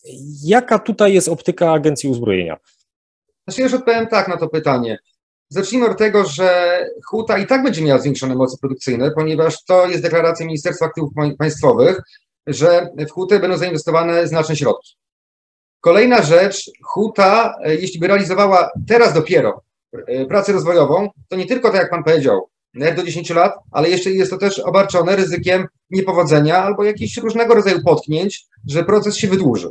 Jaka tutaj jest optyka Agencji Uzbrojenia? Znaczy, już odpowiem tak na to pytanie. Zacznijmy od tego, że Huta i tak będzie miała zwiększone moce produkcyjne, ponieważ to jest deklaracja Ministerstwa Aktywów Państwowych, że w Hutę będą zainwestowane znaczne środki. Kolejna rzecz, Huta, jeśli by realizowała teraz dopiero pracę rozwojową, to nie tylko, tak jak pan powiedział, nawet do dziesięciu lat, ale jeszcze jest to też obarczone ryzykiem niepowodzenia albo jakichś różnego rodzaju potknięć, że proces się wydłuży.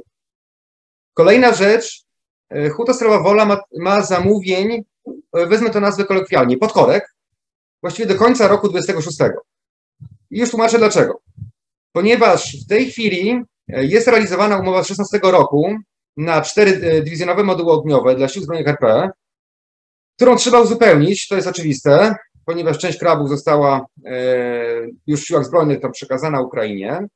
Kolejna rzecz, Huta Stalowa Wola ma, ma zamówień, wezmę to nazwę kolokwialnie, podkorek, właściwie do końca roku dwudziestego szóstego. I już tłumaczę dlaczego. Ponieważ w tej chwili jest realizowana umowa z szesnastego roku na cztery dywizjonowe moduły ogniowe dla Sił Zbrojnych R P, którą trzeba uzupełnić, to jest oczywiste, ponieważ część krabów została już w Siłach Zbrojnych tam przekazana Ukrainie.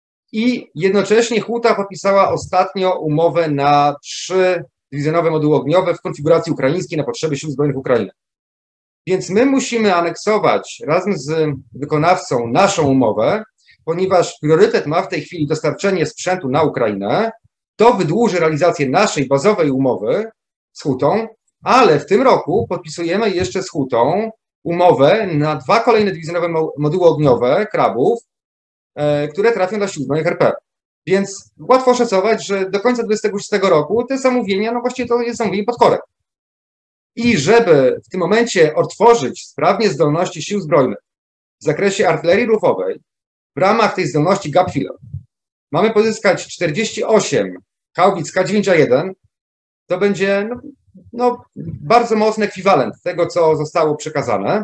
I jednocześnie Huta podpisała ostatnio umowę na trzy dywizjonowe moduły ogniowe w konfiguracji ukraińskiej na potrzeby Sił Zbrojnych Ukrainy. Więc my musimy aneksować razem z wykonawcą naszą umowę, ponieważ priorytet ma w tej chwili dostarczenie sprzętu na Ukrainę. To wydłuży realizację naszej bazowej umowy z Hutą, ale w tym roku podpisujemy jeszcze z Hutą umowę na dwa kolejne dywizjonowe moduły ogniowe krabów, które trafią dla Sił Zbrojnych R P. Więc łatwo szacować, że do końca dwudziestego szóstego roku te zamówienia, no właściwie to jest zamówienie podkorek. I żeby w tym momencie odtworzyć sprawnie zdolności Sił Zbrojnych w zakresie artylerii ruchowej, w ramach tej zdolności gap filler, mamy pozyskać czterdzieści osiem haubic K dziewięć A jeden, to będzie no, no, bardzo mocny ekwiwalent tego, co zostało przekazane.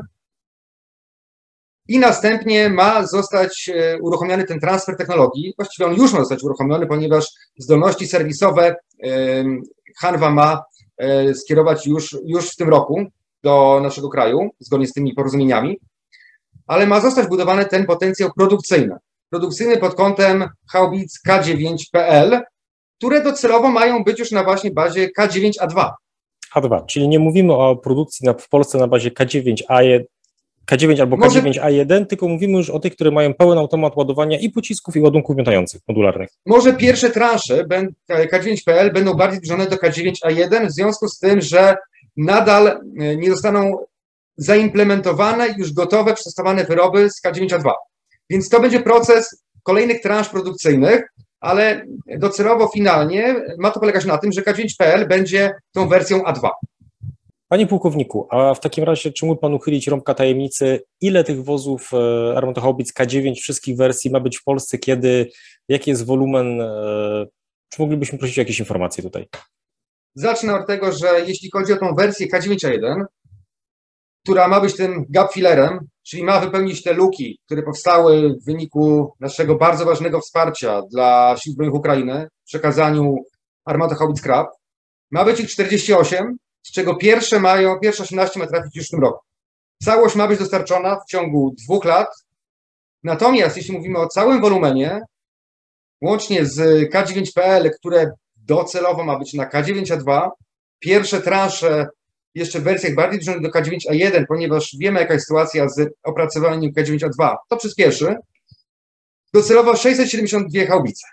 I następnie ma zostać uruchomiony ten transfer technologii. Właściwie on już ma zostać uruchomiony, ponieważ zdolności serwisowe Hanwha ma skierować już, już w tym roku do naszego kraju, zgodnie z tymi porozumieniami, ale ma zostać budowany ten potencjał produkcyjny. Produkcyjny pod kątem haubic K dziewięć P L, które docelowo mają być już na właśnie bazie K dziewięć A dwa. A dwa, czyli nie mówimy o produkcji na, w Polsce na bazie K dziewięć A jeden, K dziewięć albo Może- K dziewięć A jeden, tylko mówimy już o tych, które mają pełen automat ładowania i pocisków, i ładunków miotających modularnych. Może pierwsze transze ben- K dziewięć P L będą bardziej zbliżone do K dziewięć A jeden w związku z tym, że nadal e, nie zostaną zaimplementowane już gotowe, przetestowane wyroby z K dziewięć A dwa. Więc to będzie proces kolejnych transz produkcyjnych, ale docelowo finalnie ma to polegać na tym, że K dziewięć P L będzie tą wersją A dwa. Panie pułkowniku, a w takim razie, czy mógł Pan uchylić rąbka tajemnicy, ile tych wozów e, armatohaubic K dziewięć wszystkich wersji ma być w Polsce, kiedy, jaki jest wolumen, e, czy moglibyśmy prosić o jakieś informacje tutaj? Zacznę od tego, że jeśli chodzi o tą wersję K dziewięć A jeden, która ma być tym gap fillerem, czyli ma wypełnić te luki, które powstały w wyniku naszego bardzo ważnego wsparcia dla Sił Zbrojnych Ukrainy w przekazaniu armatohaubic Krab, ma być ich czterdzieści osiem, z czego pierwsze mają, pierwsze osiemnaście ma trafić już w tym roku. Całość ma być dostarczona w ciągu dwóch lat. Natomiast jeśli mówimy o całym wolumenie, łącznie z K dziewięć P L, które docelowo ma być na K dziewięć A dwa, pierwsze transze jeszcze w wersjach bardziej zbliżonych do K dziewięć A jeden, ponieważ wiemy, jaka jest sytuacja z opracowaniem K dziewięć A dwa, to przyspieszy. Docelowo sześćset siedemdziesiąt dwie haubice.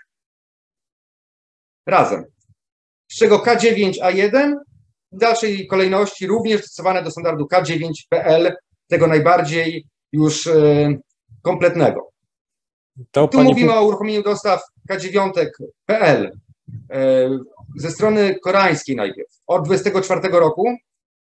Razem. Z czego K dziewięć A jeden w dalszej kolejności również stosowane do standardu K dziewięć P L, tego najbardziej już e, kompletnego. To, Tu panie mówimy puł- o uruchomieniu dostaw K dziewięć P L e, ze strony koreańskiej najpierw, od dwudziestego czwartego roku.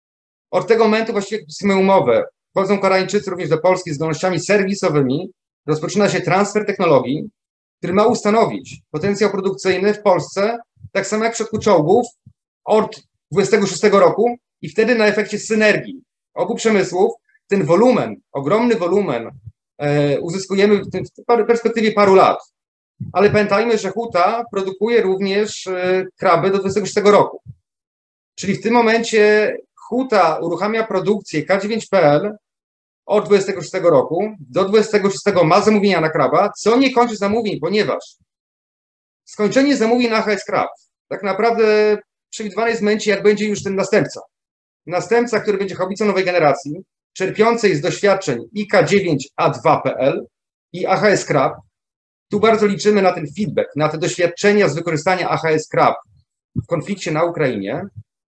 Od tego momentu właściwie podpisujemy umowę. Wchodzą Koreańczycy również do Polski z zdolnościami serwisowymi. Rozpoczyna się transfer technologii, który ma ustanowić potencjał produkcyjny w Polsce, tak samo jak w przypadku czołgów, od dwudziestego szóstego roku i wtedy na efekcie synergii obu przemysłów ten wolumen, ogromny wolumen e, uzyskujemy w, tym, w perspektywie paru lat. Ale pamiętajmy, że Huta produkuje również e, kraby do dwudziestego szóstego roku. Czyli w tym momencie Huta uruchamia produkcję K dziewięć P L od dwudziestego szóstego roku, do dwudziestego szóstego ma zamówienia na kraba, co nie kończy zamówień, ponieważ skończenie zamówień na H S Krab tak naprawdę przewidywane jest w momencie, jak będzie już ten następca. Następca, który będzie haubicą nowej generacji, czerpiącej z doświadczeń i K dziewięć A dwa P L i A H S Krab. Tu bardzo liczymy na ten feedback, na te doświadczenia z wykorzystania A H S Krab w konflikcie na Ukrainie.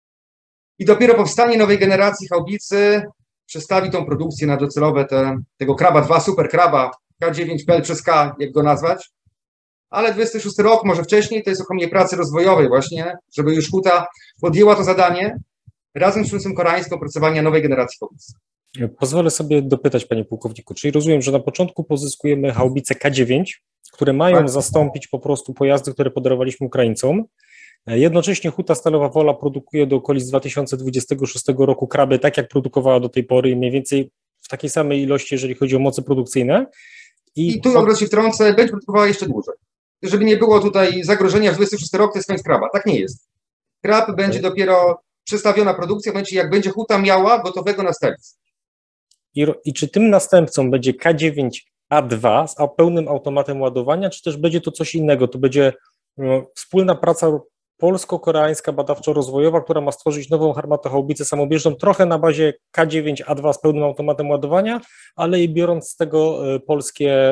I dopiero powstanie nowej generacji haubicy przestawi tą produkcję na docelowe te, tego Kraba dwa, super Kraba, K dziewięć P L przez K, jak go nazwać. Ale dwudziesty szósty rok, może wcześniej, to jest uruchomienie pracy rozwojowej właśnie, żeby już Huta podjęła to zadanie razem z przemysłem koreańskim opracowania nowej generacji haubicy. Pozwolę sobie dopytać, panie pułkowniku, czyli rozumiem, że na początku pozyskujemy haubice K dziewięć, które mają Tak. zastąpić po prostu pojazdy, które podarowaliśmy Ukraińcom. Jednocześnie Huta Stalowa Wola produkuje do okolic dwa tysiące dwudziestego szóstego roku kraby, tak jak produkowała do tej pory, mniej więcej w takiej samej ilości, jeżeli chodzi o moce produkcyjne. I, I tu od razu się wtrącę, będzie produkowała jeszcze dłużej. Żeby nie było tutaj zagrożenia, że dwudziesty szósty rok to jest koniec kraba. Tak nie jest. Krab będzie dopiero przestawiona produkcja w momencie, jak będzie Huta miała gotowego następcę. I, I czy tym następcą będzie K dziewięć A dwa z pełnym automatem ładowania, czy też będzie to coś innego? To będzie no, wspólna praca polsko-koreańska badawczo-rozwojowa, która ma stworzyć nową armatohaubicę samobieżną, trochę na bazie K dziewięć A dwa z pełnym automatem ładowania, ale i biorąc z tego y, polskie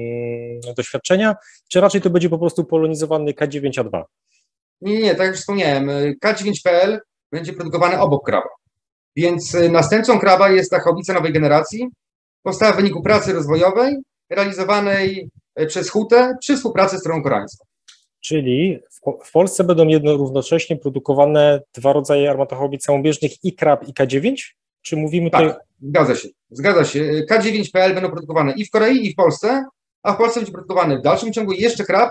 y, doświadczenia, czy raczej to będzie po prostu polonizowany K dziewięć A dwa? Nie, nie, nie, tak jak wspomniałem, K dziewięć P L będzie produkowany obok kraba. Więc y, następcą kraba jest ta haubica nowej generacji, powstała w wyniku pracy rozwojowej realizowanej y, przez Hutę przy współpracy z stroną koreańską. Czyli w, w Polsce będą jedno równocześnie produkowane dwa rodzaje armatohaubic samobieżnych, i krab, i K dziewięć? Czy mówimy tutaj... Tak, zgadza się, zgadza się. K dziewięć P L będą produkowane i w Korei, i w Polsce, a w Polsce będzie produkowany w dalszym ciągu jeszcze krab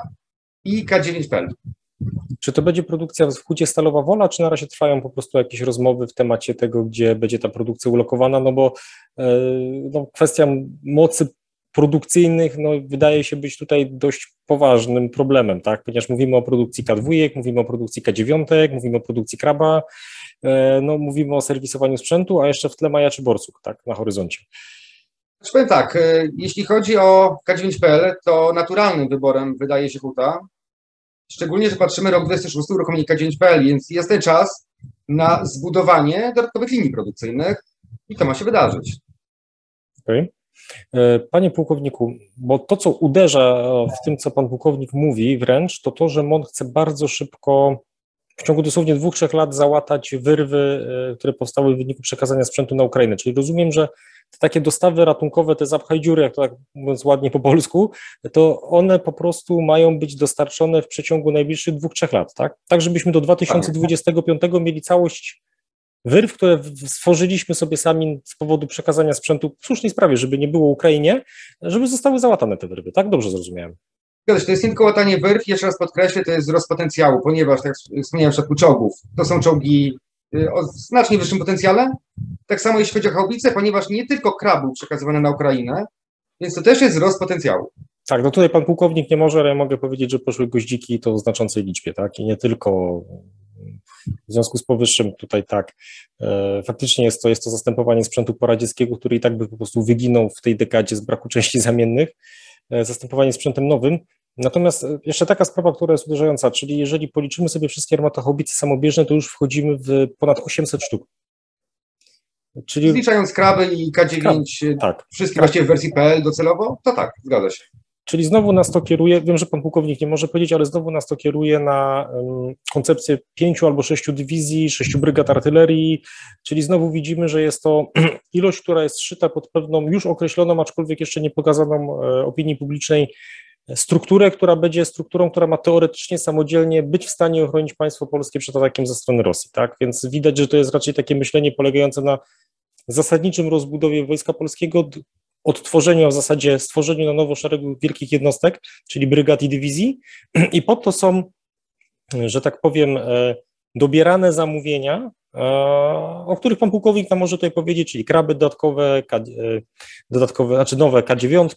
i K dziewięć P L. Czy to będzie produkcja w Hucie Stalowa Wola, czy na razie trwają po prostu jakieś rozmowy w temacie tego, gdzie będzie ta produkcja ulokowana, no bo yy, no, kwestia mocy produkcyjnych no, wydaje się być tutaj dość poważnym problemem, tak? Ponieważ mówimy o produkcji K dwa, mówimy o produkcji K dziewięć, mówimy o produkcji kraba, yy, no, mówimy o serwisowaniu sprzętu, a jeszcze w tle majaczy borsuk, tak, na horyzoncie. Znaczy, powiem tak, y, jeśli chodzi o K dziewięć P L, to naturalnym wyborem wydaje się Huta, szczególnie, że patrzymy rok dwudziesty szósty, uruchomienie K dziewięć P L, więc jest ten czas na zbudowanie dodatkowych linii produkcyjnych i to ma się wydarzyć. Okay. Panie pułkowniku, bo to, co uderza w tym, co pan pułkownik mówi wręcz, to to, że M O N chce bardzo szybko, w ciągu dosłownie dwóch, trzech lat załatać wyrwy, które powstały w wyniku przekazania sprzętu na Ukrainę. Czyli rozumiem, że te takie dostawy ratunkowe, te zapchaj dziury, jak to tak mówiąc ładnie po polsku, to one po prostu mają być dostarczone w przeciągu najbliższych dwóch, trzech lat, tak? Tak, żebyśmy do dwa tysiące dwudziestego piątego mieli całość wyrw, które stworzyliśmy sobie sami z powodu przekazania sprzętu w słusznej sprawie, żeby nie było Ukrainie, żeby zostały załatane te wyrwy, tak? Dobrze zrozumiałem. To jest nie tylko łatanie wyrw, jeszcze raz podkreślę, to jest wzrost potencjału, ponieważ, tak jak wspomniałem w przypadku czołgów, to są czołgi o znacznie wyższym potencjale. Tak samo jeśli chodzi o haubice, ponieważ nie tylko Krab był przekazywany na Ukrainę, więc to też jest wzrost potencjału. Tak, no tutaj pan pułkownik nie może, ale ja mogę powiedzieć, że poszły goździki to w znaczącej liczbie, tak? I nie tylko. W związku z powyższym tutaj tak, e, faktycznie jest to, jest to zastępowanie sprzętu poradzieckiego, który i tak by po prostu wyginął w tej dekadzie z braku części zamiennych, e, zastępowanie sprzętem nowym. Natomiast jeszcze taka sprawa, która jest uderzająca, czyli jeżeli policzymy sobie wszystkie armatohaubice samobieżne, to już wchodzimy w ponad osiemset sztuk. Czyli zliczając Kraby i K dziewięć, tak, wszystkie tak. Właściwie w wersji P L docelowo, to tak, zgadza się. Czyli znowu nas to kieruje, wiem, że pan pułkownik nie może powiedzieć, ale znowu nas to kieruje na um, koncepcję pięciu albo sześciu dywizji, sześciu brygad artylerii, czyli znowu widzimy, że jest to ilość, która jest szyta pod pewną już określoną, aczkolwiek jeszcze nie pokazaną e, opinii publicznej strukturę, która będzie strukturą, która ma teoretycznie samodzielnie być w stanie ochronić państwo polskie przed atakiem ze strony Rosji, tak? Więc widać, że to jest raczej takie myślenie polegające na zasadniczym rozbudowie Wojska Polskiego, odtworzeniu, a w zasadzie stworzeniu na nowo szeregu wielkich jednostek, czyli brygad i dywizji, i po to są, że tak powiem, dobierane zamówienia, o których pan pułkownik nam może tutaj powiedzieć, czyli Kraby dodatkowe, dodatkowe, znaczy nowe K dziewięć,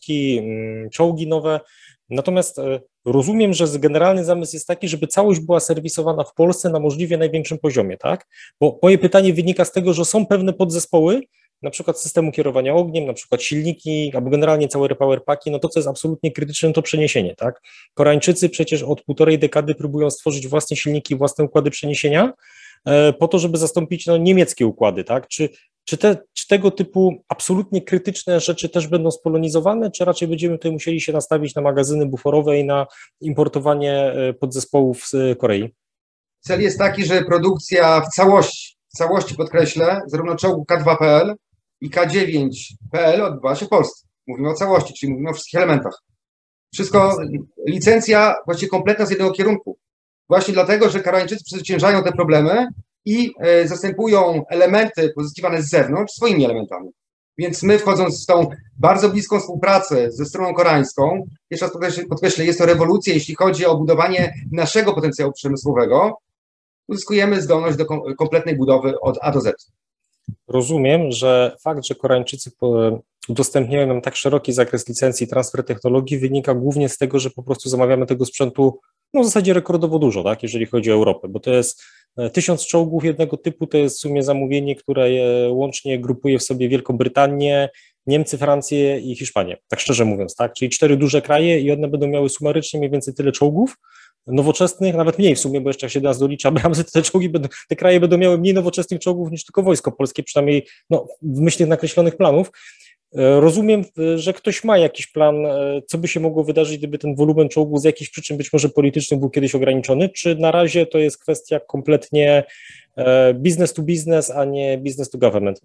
czołgi nowe. Natomiast rozumiem, że generalny zamysł jest taki, żeby całość była serwisowana w Polsce na możliwie największym poziomie, tak? Bo moje pytanie wynika z tego, że są pewne podzespoły, na przykład systemu kierowania ogniem, na przykład silniki, albo generalnie całe repower paki, no to, co jest absolutnie krytyczne, to przeniesienie, tak? Koreańczycy przecież od półtorej dekady próbują stworzyć własne silniki, własne układy przeniesienia, e, po to, żeby zastąpić no, niemieckie układy, tak? Czy, czy, te, czy tego typu absolutnie krytyczne rzeczy też będą spolonizowane, czy raczej będziemy tutaj musieli się nastawić na magazyny buforowe i na importowanie podzespołów z Korei? Cel jest taki, że produkcja w całości, w całości podkreślę, zarówno czołgu K dwa P L, i K dziewięć P L odbywa się w Polsce. Mówimy o całości, czyli mówimy o wszystkich elementach. Wszystko, licencja właściwie kompletna z jednego kierunku. Właśnie dlatego, że Koreańczycy przezwyciężają te problemy i e, zastępują elementy pozyskiwane z zewnątrz swoimi elementami. Więc my, wchodząc w tą bardzo bliską współpracę ze stroną koreańską, jeszcze raz podkreślę, podkreślę, jest to rewolucja, jeśli chodzi o budowanie naszego potencjału przemysłowego, uzyskujemy zdolność do kom kompletnej budowy od A do Z. Rozumiem, że fakt, że Koreańczycy udostępniają nam tak szeroki zakres licencji i transfer technologii wynika głównie z tego, że po prostu zamawiamy tego sprzętu no w zasadzie rekordowo dużo, tak, jeżeli chodzi o Europę, bo to jest tysiąc czołgów jednego typu, to jest w sumie zamówienie, które łącznie grupuje w sobie Wielką Brytanię, Niemcy, Francję i Hiszpanię, tak szczerze mówiąc, tak, czyli cztery duże kraje i one będą miały sumarycznie mniej więcej tyle czołgów nowoczesnych, nawet mniej w sumie, bo jeszcze jak się do nas dolicza Abramsy, to te czołgi będą, te kraje będą miały mniej nowoczesnych czołgów niż tylko Wojsko Polskie, przynajmniej no, w myśl tych nakreślonych planów. Rozumiem, że ktoś ma jakiś plan, co by się mogło wydarzyć, gdyby ten wolumen czołgów z jakichś przyczyn, być może politycznych, był kiedyś ograniczony, czy na razie to jest kwestia kompletnie business to business, a nie business to government?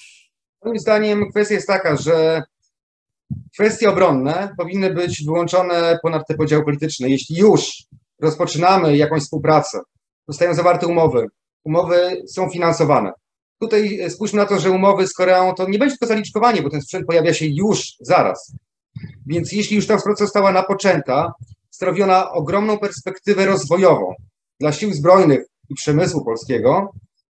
Moim zdaniem kwestia jest taka, że kwestie obronne powinny być wyłączone ponad te podziały polityczne. Jeśli już rozpoczynamy jakąś współpracę, zostają zawarte umowy, umowy są finansowane. Tutaj spójrzmy na to, że umowy z Koreą to nie będzie tylko zaliczkowanie, bo ten sprzęt pojawia się już zaraz. Więc jeśli już ta współpraca została napoczęta, stanowiona ogromną perspektywę rozwojową dla sił zbrojnych i przemysłu polskiego,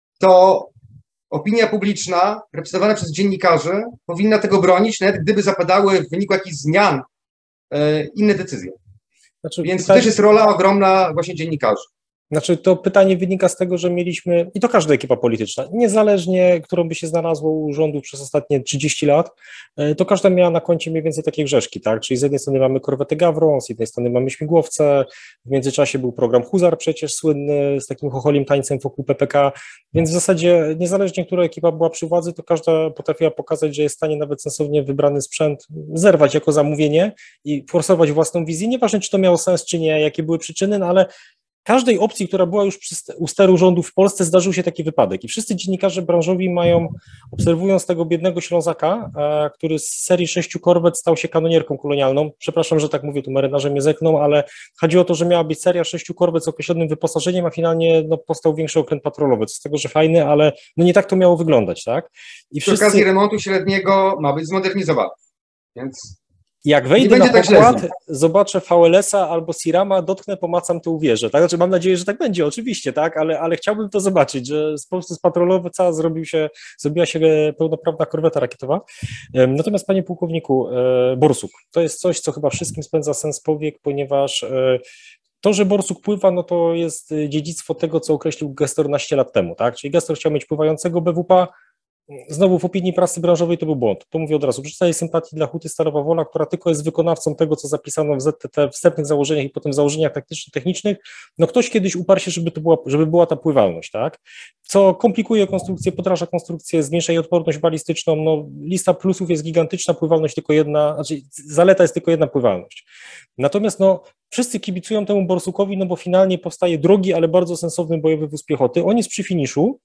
to opinia publiczna, reprezentowana przez dziennikarzy, powinna tego bronić, nawet gdyby zapadały w wyniku jakichś zmian e, inne decyzje. Znaczy, Więc to też jest rola ogromna właśnie dziennikarzy. Znaczy, to pytanie wynika z tego, że mieliśmy, i to każda ekipa polityczna, niezależnie, którą by się znalazło u rządu przez ostatnie trzydzieści lat, to każda miała na koncie mniej więcej takie grzeszki, tak? Czyli z jednej strony mamy korwetę Gawron, z jednej strony mamy śmigłowce, w międzyczasie był program Huzar przecież słynny z takim chocholim tańcem wokół P P K, więc w zasadzie niezależnie, która ekipa była przy władzy, to każda potrafiła pokazać, że jest w stanie nawet sensownie wybrany sprzęt zerwać jako zamówienie i forsować własną wizję, nieważne czy to miało sens, czy nie, jakie były przyczyny, no ale każdej opcji, która była już przy, u steru rządu w Polsce, zdarzył się taki wypadek i wszyscy dziennikarze branżowi mają, obserwując tego biednego Ślązaka, e, który z serii sześciu korwet stał się kanonierką kolonialną, przepraszam, że tak mówię, tu marynarze mnie zekną, ale chodzi o to, że miała być seria sześciu korwet z określonym wyposażeniem, a finalnie no, powstał większy okręt patrolowy, co z tego, że fajny, ale no nie tak to miało wyglądać, tak? I Przy wszyscy... okazji remontu średniego ma być zmodernizowany, więc... Jak wejdę na tak pokład, zobaczę V L S-a albo Sirama, dotknę, pomacam, to uwierzę. Tak? Znaczy, mam nadzieję, że tak będzie, oczywiście, tak, ale, ale chciałbym to zobaczyć, że z Polski z patrolowy cała zrobił się, zrobiła się pełnoprawna korweta rakietowa. Natomiast, panie pułkowniku, borsuk, to jest coś, co chyba wszystkim spędza sens powiek, ponieważ to, że borsuk pływa, no to jest dziedzictwo tego, co określił Gestor naście lat temu, tak, czyli Gestor chciał mieć pływającego B W P. Znowu w opinii prasy branżowej to był błąd. To mówię od razu. Przy całej sympatii dla Huty Stalowa Wola, która tylko jest wykonawcą tego, co zapisano w Z T T, wstępnych założeniach i potem w założeniach taktycznych, technicznych, no ktoś kiedyś uparł się, żeby to była, żeby była ta pływalność, tak? Co komplikuje konstrukcję, podraża konstrukcję, zmniejsza jej odporność balistyczną, no lista plusów jest gigantyczna, pływalność tylko jedna, znaczy zaleta jest tylko jedna pływalność. Natomiast no wszyscy kibicują temu borsukowi, no bo finalnie powstaje drogi, ale bardzo sensowny bojowy wóz piechoty. On jest przy finiszu.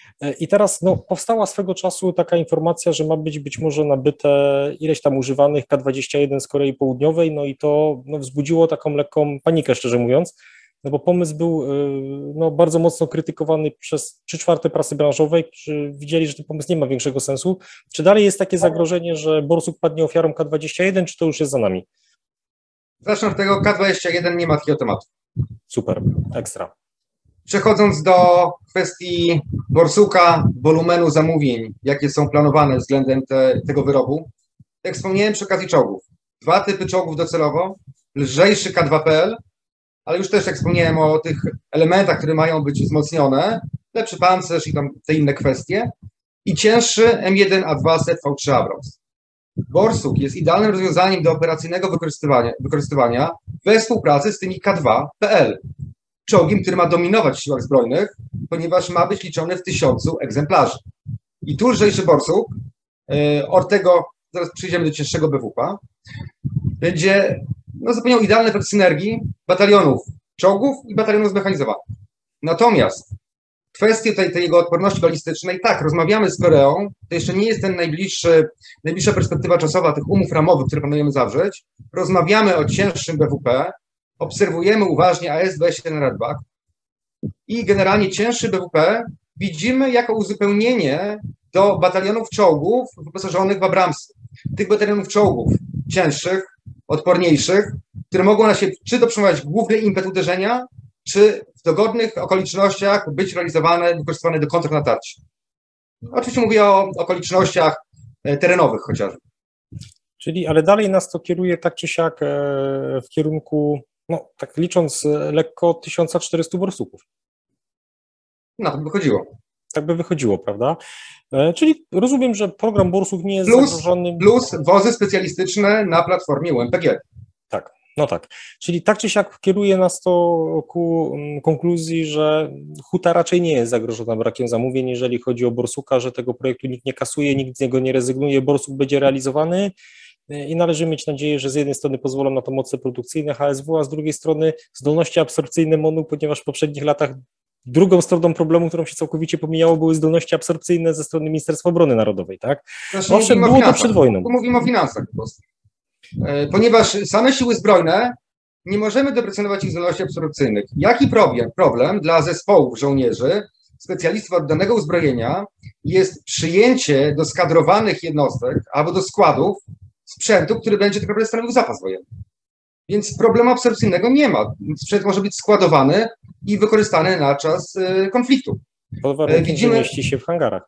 I teraz no, powstała swego czasu taka informacja, że ma być być może nabyte ileś tam używanych K dwadzieścia jeden z Korei Południowej, no i to no, wzbudziło taką lekką panikę, szczerze mówiąc, no bo pomysł był no, bardzo mocno krytykowany przez trzy czwarte prasy branżowej, którzy widzieli, że ten pomysł nie ma większego sensu. Czy dalej jest takie zagrożenie, że borsuk padnie ofiarą K dwadzieścia jeden, czy to już jest za nami? Zacznę od tego, K dwadzieścia jeden nie ma takiego tematu. Super, ekstra. Przechodząc do kwestii borsuka, wolumenu zamówień, jakie są planowane względem te, tego wyrobu, jak wspomniałem przy okazji czołgów. Dwa typy czołgów docelowo, lżejszy K dwa P L, ale już też jak wspomniałem o tych elementach, które mają być wzmocnione, lepszy pancerz i tam te inne kwestie, i cięższy M jeden A dwa set V trzy Abrams. Borsuk jest idealnym rozwiązaniem do operacyjnego wykorzystywania, wykorzystywania we współpracy z tymi K dwa P L. Czołgiem, który ma dominować w siłach zbrojnych, ponieważ ma być liczony w tysiącu egzemplarzy. I tu lżejszy borsuk, yy, od tego zaraz przejdziemy do cięższego B W P, będzie no, zapewniał idealny efekt synergii batalionów czołgów i batalionów zmechanizowanych. Natomiast kwestie tej, tej jego odporności balistycznej, tak, rozmawiamy z Koreą, to jeszcze nie jest ten najbliższy, najbliższa perspektywa czasowa tych umów ramowych, które planujemy zawrzeć. Rozmawiamy o cięższym B W P, obserwujemy uważnie A S dwadzieścia jeden Redback i generalnie cięższy B W P widzimy jako uzupełnienie do batalionów czołgów wyposażonych w Abramsy. Tych batalionów czołgów cięższych, odporniejszych, które mogą na siebie czy dotrzymywać główny impet uderzenia, czy w dogodnych okolicznościach być realizowane, wykorzystywane do kontrnatarcia. Oczywiście mówię o okolicznościach terenowych chociażby. Czyli, ale dalej nas to kieruje tak czy siak w kierunku, no tak licząc lekko, tysiąc czterysta borsuków. No to by wychodziło. Tak by wychodziło, prawda? Czyli rozumiem, że program borsuk nie jest plus, zagrożony. Plus wozy specjalistyczne na platformie U M P G. Tak, no tak. Czyli tak czy siak kieruje nas to ku konkluzji, że Huta raczej nie jest zagrożona brakiem zamówień, jeżeli chodzi o borsuka, że tego projektu nikt nie kasuje, nikt z niego nie rezygnuje, borsuk będzie realizowany. I należy mieć nadzieję, że z jednej strony pozwolą na to moce produkcyjne H S W, a z drugiej strony zdolności absorpcyjne M O N-u, ponieważ w poprzednich latach drugą stroną problemu, którą się całkowicie pomijało, były zdolności absorpcyjne ze strony Ministerstwa Obrony Narodowej, tak? Znaczy, Owszem, było to przed wojną. Tu mówimy o finansach po prostu. Ponieważ same siły zbrojne, nie możemy deprecjonować ich zdolności absorpcyjnych. Jaki problem? Problem dla zespołów żołnierzy, specjalistów od danego uzbrojenia jest przyjęcie do skadrowanych jednostek albo do składów sprzętu, który będzie tak naprawdę stanowił zapas wojenny. Więc problemu absorpcyjnego nie ma. Sprzęt może być składowany i wykorzystany na czas konfliktu. Pod warunkiem, widzimy, że mieści się w hangarach.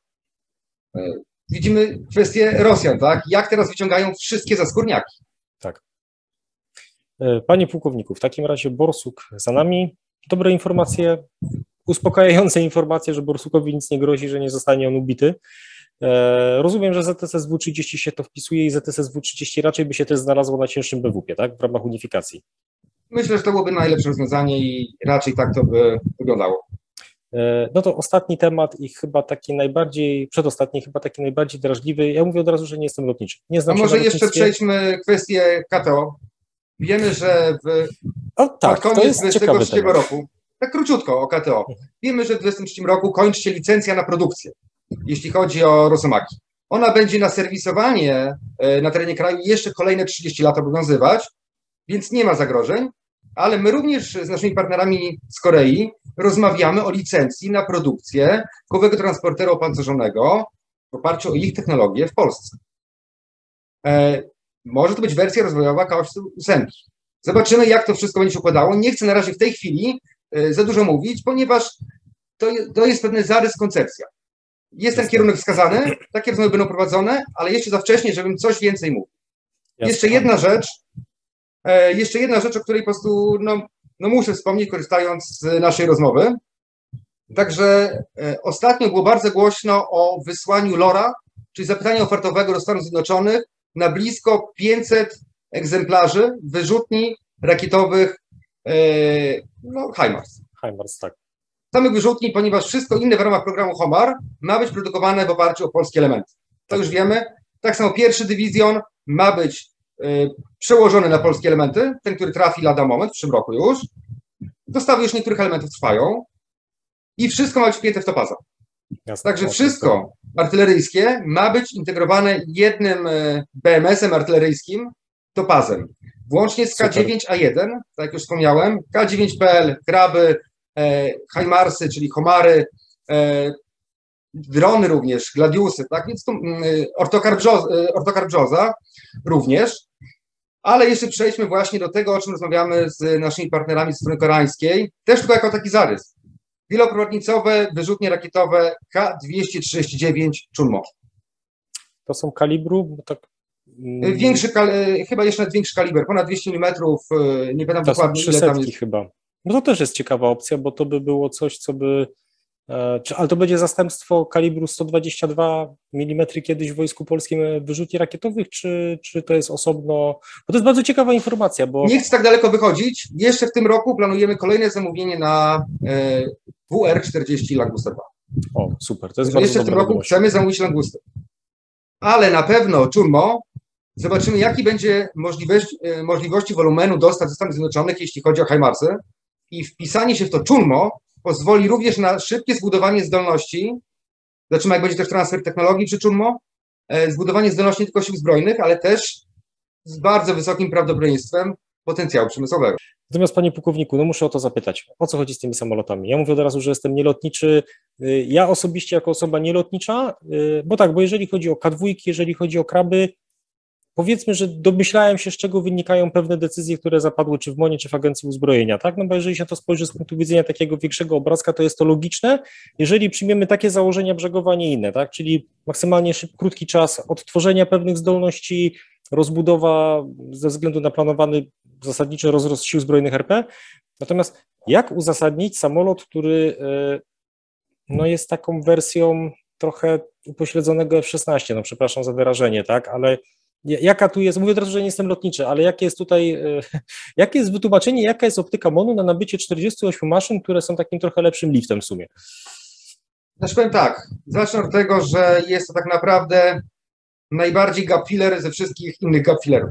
Widzimy kwestię Rosjan, tak? Jak teraz wyciągają wszystkie zaskórniaki. Tak. Panie pułkowniku, w takim razie borsuk za nami, dobre informacje, uspokajające informacje, że Borsukowi nic nie grozi, że nie zostanie on ubity. Rozumiem, że Z S S W trzydzieści się to wpisuje i Z S S W trzydzieści raczej by się też znalazło na cięższym B W P, tak? W ramach unifikacji. Myślę, że to byłoby najlepsze rozwiązanie i raczej tak to by wyglądało. No to ostatni temat i chyba taki najbardziej, przedostatni, chyba taki najbardziej drażliwy. Ja mówię od razu, że nie jestem lotniczy. Nie znam A może jeszcze przejdźmy kwestię K T O. Wiemy, że w o, tak, pod koniec dwudziestego trzeciego roku, tak króciutko o K T O, wiemy, że w dwudziestym trzecim roku kończy się licencja na produkcję, jeśli chodzi o Rosomaki. Ona będzie na serwisowanie na terenie kraju jeszcze kolejne trzydzieści lat obowiązywać, więc nie ma zagrożeń, ale my również z naszymi partnerami z Korei rozmawiamy o licencji na produkcję kołowego transportera opancerzonego w oparciu o ich technologię w Polsce. E, może to być wersja rozwojowa K osiem. Zobaczymy, jak to wszystko będzie się układało. Nie chcę na razie w tej chwili e, za dużo mówić, ponieważ to, to jest pewien zarys, koncepcja. Jest ten kierunek wskazany, takie rozmowy będą prowadzone, ale jeszcze za wcześnie, żebym coś więcej mówił. Jasne. Jeszcze jedna rzecz, e, jeszcze jedna rzecz, o której po prostu no, no muszę wspomnieć, korzystając z naszej rozmowy. Także e, ostatnio było bardzo głośno o wysłaniu LORA, czyli zapytania ofertowego do Stanów Zjednoczonych na blisko pięćset egzemplarzy wyrzutni rakietowych e, no, HIMARS. HIMARS, tak. Samych wyrzutni, ponieważ wszystko inne w ramach programu HOMAR ma być produkowane w oparciu o polskie elementy. To już wiemy. Tak samo pierwszy dywizjon ma być y, przełożony na polskie elementy, ten, który trafi lada moment, w przyszłym roku już. Dostawy już niektórych elementów trwają i wszystko ma być wpięte w topaza. Jasne, Także wszystko artyleryjskie ma być integrowane jednym B M S-em artyleryjskim, topazem. Włącznie z K dziewięć A jeden, tak jak już wspomniałem, K dziewięć P L, kraby, e, HIMARSy, czyli homary, e, drony również, gladiusy, tak, więc to ortokarp Brzoza również. Ale jeszcze przejdźmy właśnie do tego, o czym rozmawiamy z naszymi partnerami z strony koreańskiej, też tylko jako taki zarys. Wieloprowadnicowe wyrzutnie rakietowe K dwieście trzydzieści dziewięć Chunmo. To są kalibru? Tak... Większy, chyba jeszcze nawet większy kaliber, ponad dwieście milimetrów, nie pamiętam dokładnie ile tam jest. Chyba. No to też jest ciekawa opcja, bo to by było coś, co by... Czy, ale to będzie zastępstwo kalibru sto dwadzieścia dwa milimetry kiedyś w Wojsku Polskim wyrzutni rakietowych, czy, czy to jest osobno? Bo to jest bardzo ciekawa informacja, bo... Nie chcę tak daleko wychodzić. Jeszcze w tym roku planujemy kolejne zamówienie na e, W R czterdzieści Langusta dwa. O, super. To jest bardzo jeszcze w tym roku wiadomość. Chcemy zamówić Langusty. Ale na pewno Chunmo, zobaczymy, jaki będzie możliwość, e, możliwości wolumenu dostaw ze Stanów Zjednoczonych, jeśli chodzi o HIMARSy. I wpisanie się w to Chunmo pozwoli również na szybkie zbudowanie zdolności, zobaczymy, jak będzie też transfer technologii przy Chunmo, zbudowanie zdolności nie tylko sił zbrojnych, ale też z bardzo wysokim prawdopodobieństwem potencjału przemysłowego. Natomiast, panie pułkowniku, no muszę o to zapytać, o co chodzi z tymi samolotami? Ja mówię od razu, że jestem nielotniczy, ja osobiście jako osoba nielotnicza, bo tak, bo jeżeli chodzi o K dwa, jeżeli chodzi o kraby, powiedzmy, że domyślałem się, z czego wynikają pewne decyzje, które zapadły czy w MON-ie, czy w Agencji Uzbrojenia, tak? No bo jeżeli się to spojrzy z punktu widzenia takiego większego obrazka, to jest to logiczne, jeżeli przyjmiemy takie założenia brzegowe, a nie inne, tak? Czyli maksymalnie szybki, krótki czas odtworzenia pewnych zdolności, rozbudowa ze względu na planowany zasadniczy rozrost sił zbrojnych R P. Natomiast jak uzasadnić samolot, który no, jest taką wersją trochę upośledzonego F szesnaście, no przepraszam za wyrażenie, tak? Ale jaka tu jest, mówię od razu, że nie jestem lotniczy, ale jakie jest tutaj, jakie jest wytłumaczenie, jaka jest optyka MON-u na nabycie czterdziestu ośmiu maszyn, które są takim trochę lepszym liftem w sumie? Znaczy powiem tak, zacznę od tego, że jest to tak naprawdę najbardziej gap filler ze wszystkich innych gap fillerów.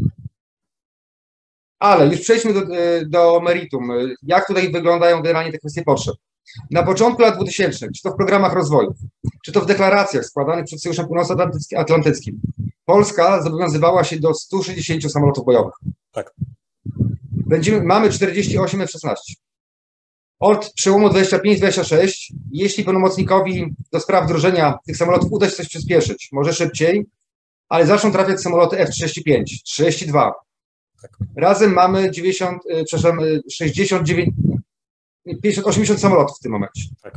Ale już przejdźmy do, do meritum. Jak tutaj wyglądają generalnie te kwestie potrzeb? Na początku lat dwutysięcznych, czy to w programach rozwoju, czy to w deklaracjach składanych przed Sojuszem Północnoatlantyckim, Polska zobowiązywała się do stu sześćdziesięciu samolotów bojowych. Tak. Będziemy, mamy czterdzieści osiem F szesnaście. Od przełomu dwadzieścia pięć dwadzieścia sześć, jeśli pełnomocnikowi do spraw wdrożenia tych samolotów uda się coś przyspieszyć, może szybciej, ale zaczną trafiać samoloty F trzydzieści pięć, trzydzieści dwa. Tak. Razem mamy dziewięćdziesiąt, przepraszam, sześćdziesiąt dziewięć, pięćdziesiąt, osiemdziesiąt samolotów w tym momencie. Tak.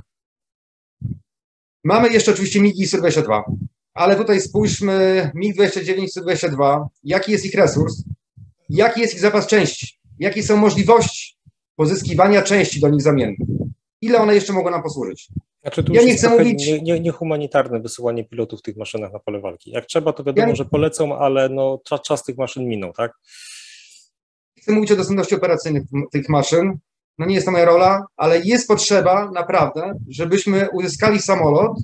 Mamy jeszcze oczywiście migi sto dwadzieścia dwa, ale tutaj spójrzmy, mig dwadzieścia dziewięć, sto dwadzieścia dwa, jaki jest ich resurs, jaki jest ich zapas części, jakie są możliwości pozyskiwania części do nich zamiennych. Ile one jeszcze mogą nam posłużyć? Znaczy, tu Ja już nie jest chcę trochę mówić- nie- nie- niehumanitarne wysyłanie pilotów w tych maszynach na pole walki. Jak trzeba, to wiadomo, Ja- że polecą, ale no, czas, czas tych maszyn minął, tak? Chcę mówić o dostępności operacyjnych tych maszyn. No nie jest to moja rola, ale jest potrzeba naprawdę, żebyśmy uzyskali samolot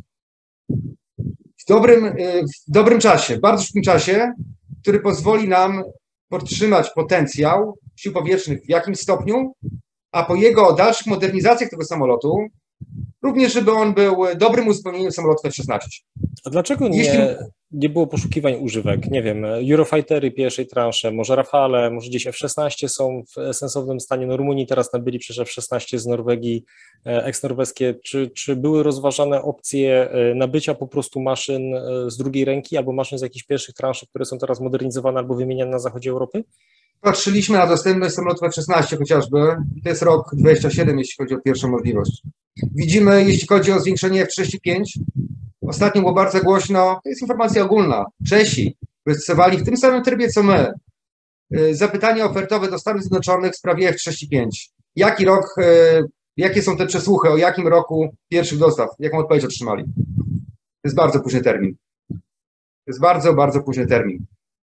w dobrym, y, w dobrym czasie, w bardzo szybkim czasie, który pozwoli nam podtrzymać potencjał sił powietrznych w jakimś stopniu, a po jego dalszych modernizacjach tego samolotu, również żeby on był dobrym uzupełnieniem samolotu F szesnaście. A dlaczego nie, Jeśli- nie było poszukiwań używek? Nie wiem, Eurofightery pierwszej transze, może Rafale, może gdzieś F szesnaście są w sensownym stanie. No Rumunii teraz nabyli przecież F szesnaście z Norwegii, e, ex-norweskie. Czy, czy były rozważane opcje e, nabycia po prostu maszyn e, z drugiej ręki albo maszyn z jakichś pierwszych transz, które są teraz modernizowane albo wymieniane na zachodzie Europy? Patrzyliśmy na dostępność samolotów F szesnaście chociażby, i to jest rok dwudziesty siódmy, jeśli chodzi o pierwszą możliwość. Widzimy, jeśli chodzi o zwiększenie F trzydzieści pięć, ostatnio było bardzo głośno, to jest informacja ogólna, Czesi wystosowali w tym samym trybie co my y, zapytanie ofertowe do Stanów Zjednoczonych w sprawie F trzydzieści pięć. Jaki rok, y, jakie są te przesłuchy, o jakim roku pierwszych dostaw, jaką odpowiedź otrzymali? To jest bardzo późny termin. To jest bardzo, bardzo późny termin.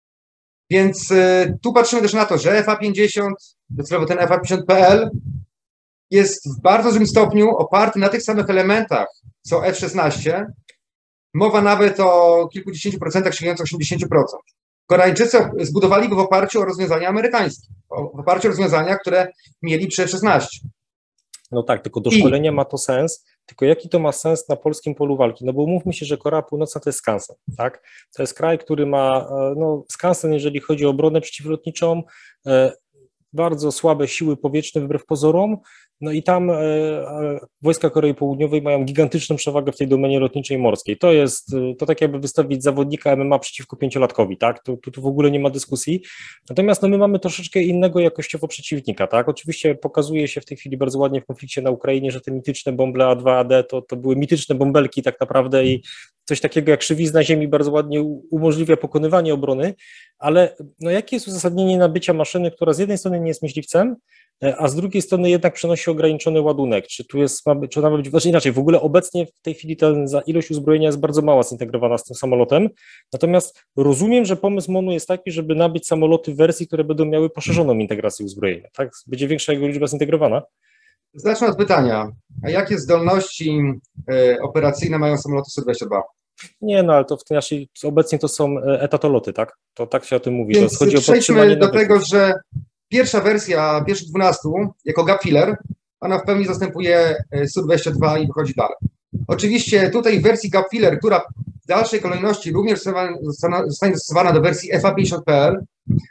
Więc y, tu patrzymy też na to, że F A pięćdziesiąt, docelowo ten F A pięćdziesiąt P L jest w bardzo dużym stopniu oparty na tych samych elementach, co F szesnaście. Mowa nawet o kilkudziesięciu procentach, sięgających osiemdziesięciu procent. Koreańczycy zbudowali go w oparciu o rozwiązania amerykańskie, o- w oparciu o rozwiązania, które mieli przy F szesnaście. No tak, tylko do I- szkolenia ma to sens, tylko jaki to ma sens na polskim polu walki? No bo umówmy się, że Korea Północna to jest skansen, tak? To jest kraj, który ma e, no, skansen, jeżeli chodzi o obronę przeciwlotniczą, e, bardzo słabe siły powietrzne wbrew pozorom, no i tam e, e, wojska Korei Południowej mają gigantyczną przewagę w tej domenie lotniczej i morskiej. To jest, e, to tak jakby wystawić zawodnika M M A przeciwko pięciolatkowi, tak? Tu, tu, tu w ogóle nie ma dyskusji. Natomiast no, my mamy troszeczkę innego jakościowo przeciwnika, tak? Oczywiście pokazuje się w tej chwili bardzo ładnie w konflikcie na Ukrainie, że te mityczne bąble A dwa A D to, to były mityczne bąbelki tak naprawdę i coś takiego jak krzywizna ziemi bardzo ładnie u- umożliwia pokonywanie obrony, ale no, jakie jest uzasadnienie nabycia maszyny, która z jednej strony nie jest myśliwcem, e, a z drugiej strony jednak przenosi ograniczony ładunek? Czy tu jest, ma być- czy ona ma być, znaczy inaczej, w ogóle obecnie w tej chwili ten, za ilość uzbrojenia jest bardzo mała zintegrowana z tym samolotem, natomiast rozumiem, że pomysł MONU jest taki, żeby nabyć samoloty w wersji, które będą miały poszerzoną integrację uzbrojenia, tak? Będzie większa jego liczba zintegrowana? Zacznę od pytania, a jakie zdolności y, operacyjne mają samoloty S U dwadzieścia dwa? Nie, no ale to w tej naszej, obecnie to są e, etatoloty, tak? To tak się o tym mówi, to Więc chodzi o podtrzymanie przejdźmy do nawyków. tego, że pierwsza wersja pierwszych dwunastu, jako gap filler, ona w pełni zastępuje S U dwadzieścia dwa i wychodzi dalej. Oczywiście tutaj w wersji gap filler, która w dalszej kolejności również zostanie zostanie dostosowana do wersji F A pięćdziesiąt P L,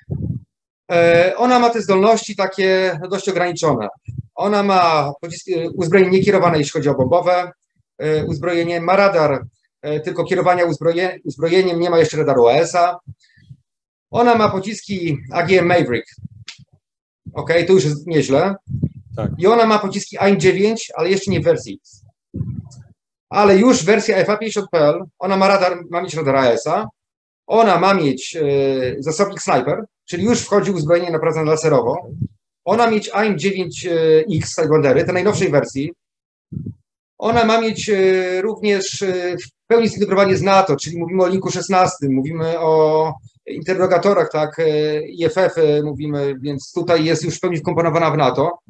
e, ona ma te zdolności takie no, dość ograniczone. Ona ma pociski- uzbrojenie niekierowane, jeśli chodzi o bombowe e, uzbrojenie, ma radar e, tylko kierowania uzbroje, uzbrojeniem, nie ma jeszcze radaru A S A. Ona ma pociski A G M Maverick. Ok, to już jest nieźle. Tak. I ona ma pociski A I M dziewięć, ale jeszcze nie w wersji X. Ale już wersja F A pięćdziesiąt P L, ona ma radar, ma mieć radar A S A, ona ma mieć e, zasobnik Sniper, czyli już wchodzi uzbrojenie naprawdę laserowo. Ona ma mieć A I M dziewięć X Sidewandery, tej najnowszej wersji. Ona ma mieć e, również e, w pełni zintegrowanie z NATO, czyli mówimy o Linku szesnastym, mówimy o interrogatorach, tak, e, I F F e, mówimy, więc tutaj jest już w pełni wkomponowana w NATO.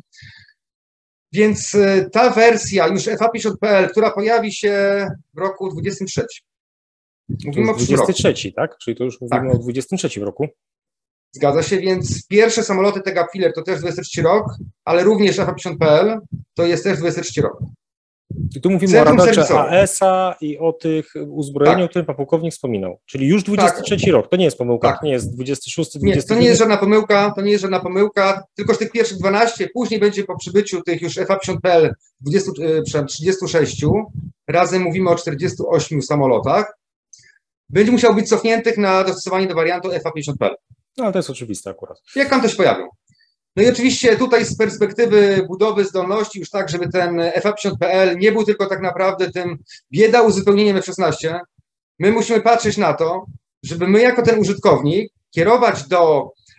Więc e, ta wersja już F A pięćdziesiąt P L, która pojawi się w roku dwudziestym trzecim. To Mówimy o jest przyszłym roku. dwudziesty trzeci, tak? Czyli to już mówimy Tak. o dwudziestym trzecim roku. Zgadza się, więc pierwsze samoloty T G A Filler to też dwudziesty trzeci rok, ale również F A pięćdziesiąt P L to jest też dwudziesty trzeci rok. I tu mówimy Centrum o radarze serwisowym. A S A i o tych uzbrojeniu, Tak. o którym pan pułkownik wspominał. Czyli już dwudziesty trzeci rok, to nie jest pomyłka, Tak. nie jest dwudziesty szósty, Nie, dwudziesty to siódmy. nie jest żadna pomyłka, to nie jest żadna pomyłka, tylko z tych pierwszych dwunastu, później będzie po przybyciu tych już F A pięćdziesiąt P L dwudziestu, e, przepraszam, trzydziestu sześciu, razem mówimy o czterdziestu ośmiu samolotach, będzie musiał być cofniętych na dostosowanie do wariantu F A pięćdziesiąt P L. No ale to jest oczywiste akurat. Jak tam to się pojawią? No i oczywiście tutaj z perspektywy budowy zdolności już tak, żeby ten F A pięćdziesiąt P L nie był tylko tak naprawdę tym bieda uzupełnieniem F szesnaście, my musimy patrzeć na to, żeby my jako ten użytkownik kierować do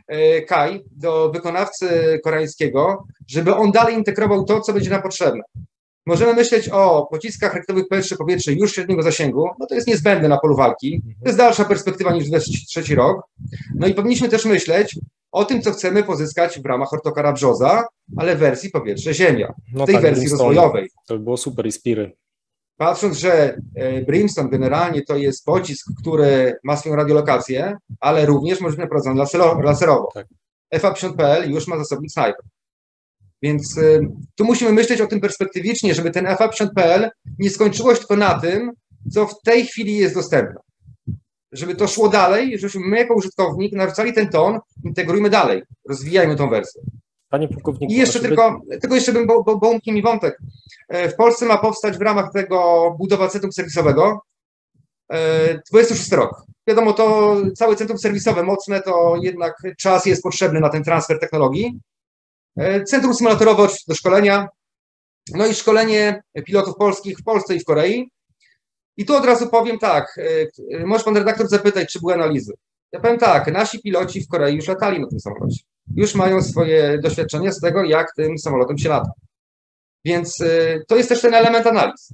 Kai, do wykonawcy koreańskiego, żeby on dalej integrował to, co będzie nam potrzebne. Możemy myśleć o pociskach rakietowych P trzy powietrze już średniego zasięgu, no to jest niezbędne na polu walki, to jest dalsza perspektywa niż dwa tysiące trzeci rok. No i powinniśmy też myśleć o tym, co chcemy pozyskać w ramach Ortokara Brzoza, ale w wersji powietrze-ziemia, No w tej tak, wersji Brimstone. rozwojowej. To by było super i Spiry. Patrząc, że Brimstone generalnie to jest pocisk, który ma swoją radiolokację, ale również może być naprowadzony laserowo. Tak. F A pięćdziesiąt P L już ma zasobnik snajper. Więc y, tu musimy myśleć o tym perspektywicznie, żeby ten F A pięćdziesiąt P L nie skończyło się tylko na tym, co w tej chwili jest dostępne. Żeby to szło dalej, żebyśmy my jako użytkownik narzucali ten ton, integrujmy dalej, rozwijajmy tą wersję. Panie pułkowniku, I jeszcze tylko, by... tylko jeszcze bym, bo, bo, bo umknął mi wątek. W Polsce ma powstać w ramach tego budowa centrum serwisowego dwudziesty szósty rok. Wiadomo, to całe centrum serwisowe mocne, to jednak czas jest potrzebny na ten transfer technologii. Centrum symulatorowe do szkolenia, no i szkolenie pilotów polskich w Polsce i w Korei. I tu od razu powiem tak, może pan redaktor zapytać, czy były analizy. Ja powiem tak, nasi piloci w Korei już latali na tym samolocie. Już mają swoje doświadczenia z tego, jak tym samolotem się lata. Więc y, to jest też ten element analiz.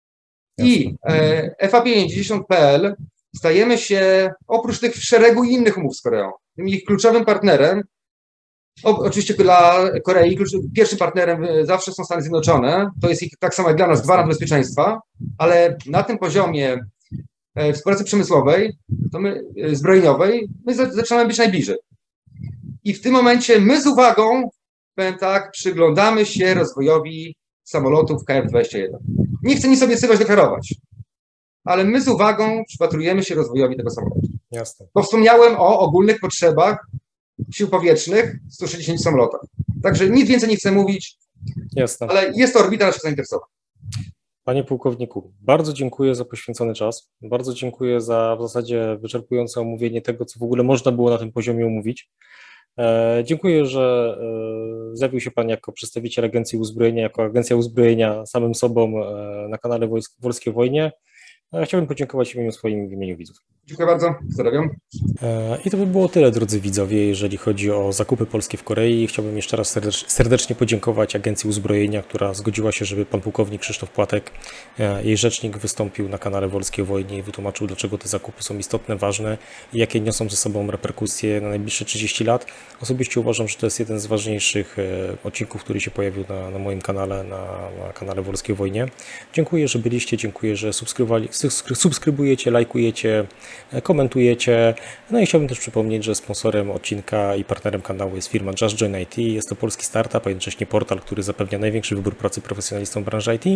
I y, F A pięćdziesiąt P L stajemy się, oprócz tych szeregu innych umów z Koreą, tym ich kluczowym partnerem, o, oczywiście dla Korei klucz, pierwszym partnerem zawsze są Stany Zjednoczone, to jest ich tak samo jak dla nas gwarant bezpieczeństwa, ale na tym poziomie y, współpracy przemysłowej, to my, y, zbrojeniowej, my za, zaczynamy być najbliżej. I w tym momencie my z uwagą, powiem tak, przyglądamy się rozwojowi samolotów K F dwadzieścia jeden. Nie chcę nic obiecywać, deklarować, ale my z uwagą przypatrujemy się rozwojowi tego samolotu. Jasne. Bo wspomniałem o ogólnych potrzebach sił powietrznych w stu sześćdziesięciu samolotach. Także nic więcej nie chcę mówić, Jasne. Ale jest to orbita naszych zainteresowań. Panie pułkowniku, bardzo dziękuję za poświęcony czas. Bardzo dziękuję za w zasadzie wyczerpujące omówienie tego, co w ogóle można było na tym poziomie omówić. E, dziękuję, że e, zjawił się Pan jako przedstawiciel Agencji Uzbrojenia, jako Agencja Uzbrojenia samym sobą e, na kanale Wojsk, Wolskie Wojnie. E, chciałbym podziękować w imieniu swoim w imieniu widzów. Dziękuję bardzo, pozdrawiam. I to by było tyle, drodzy widzowie, jeżeli chodzi o zakupy polskie w Korei. Chciałbym jeszcze raz serdecznie podziękować Agencji Uzbrojenia, która zgodziła się, żeby pan pułkownik Krzysztof Płatek, jej rzecznik, wystąpił na kanale Wolskie Wojnie i wytłumaczył, dlaczego te zakupy są istotne, ważne i jakie niosą ze sobą reperkusje na najbliższe trzydzieści lat. Osobiście uważam, że to jest jeden z ważniejszych odcinków, który się pojawił na, na moim kanale, na, na kanale Wolskie Wojnie. Dziękuję, że byliście, dziękuję, że subskrybujecie, lajkujecie, komentujecie. No i chciałbym też przypomnieć, że sponsorem odcinka i partnerem kanału jest firma Just Join I T. Jest to polski startup, a jednocześnie portal, który zapewnia największy wybór pracy profesjonalistom branży I T.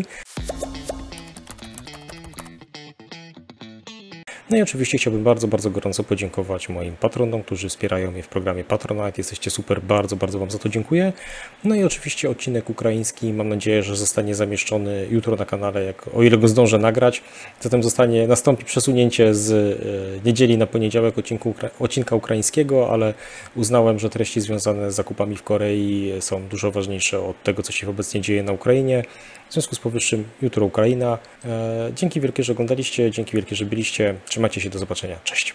No i oczywiście chciałbym bardzo, bardzo gorąco podziękować moim patronom, którzy wspierają mnie w programie Patronite. Jesteście super, bardzo, bardzo Wam za to dziękuję. No i oczywiście odcinek ukraiński, mam nadzieję, że zostanie zamieszczony jutro na kanale, jak, o ile go zdążę nagrać. Zatem zostanie, nastąpi przesunięcie z e, niedzieli na poniedziałek odcinku, odcinka ukraińskiego, ale uznałem, że treści związane z zakupami w Korei są dużo ważniejsze od tego, co się obecnie dzieje na Ukrainie. W związku z powyższym jutro Ukraina. E, dzięki wielkie, że oglądaliście, dzięki wielkie, że byliście. Trzymajcie się, do zobaczenia. Cześć.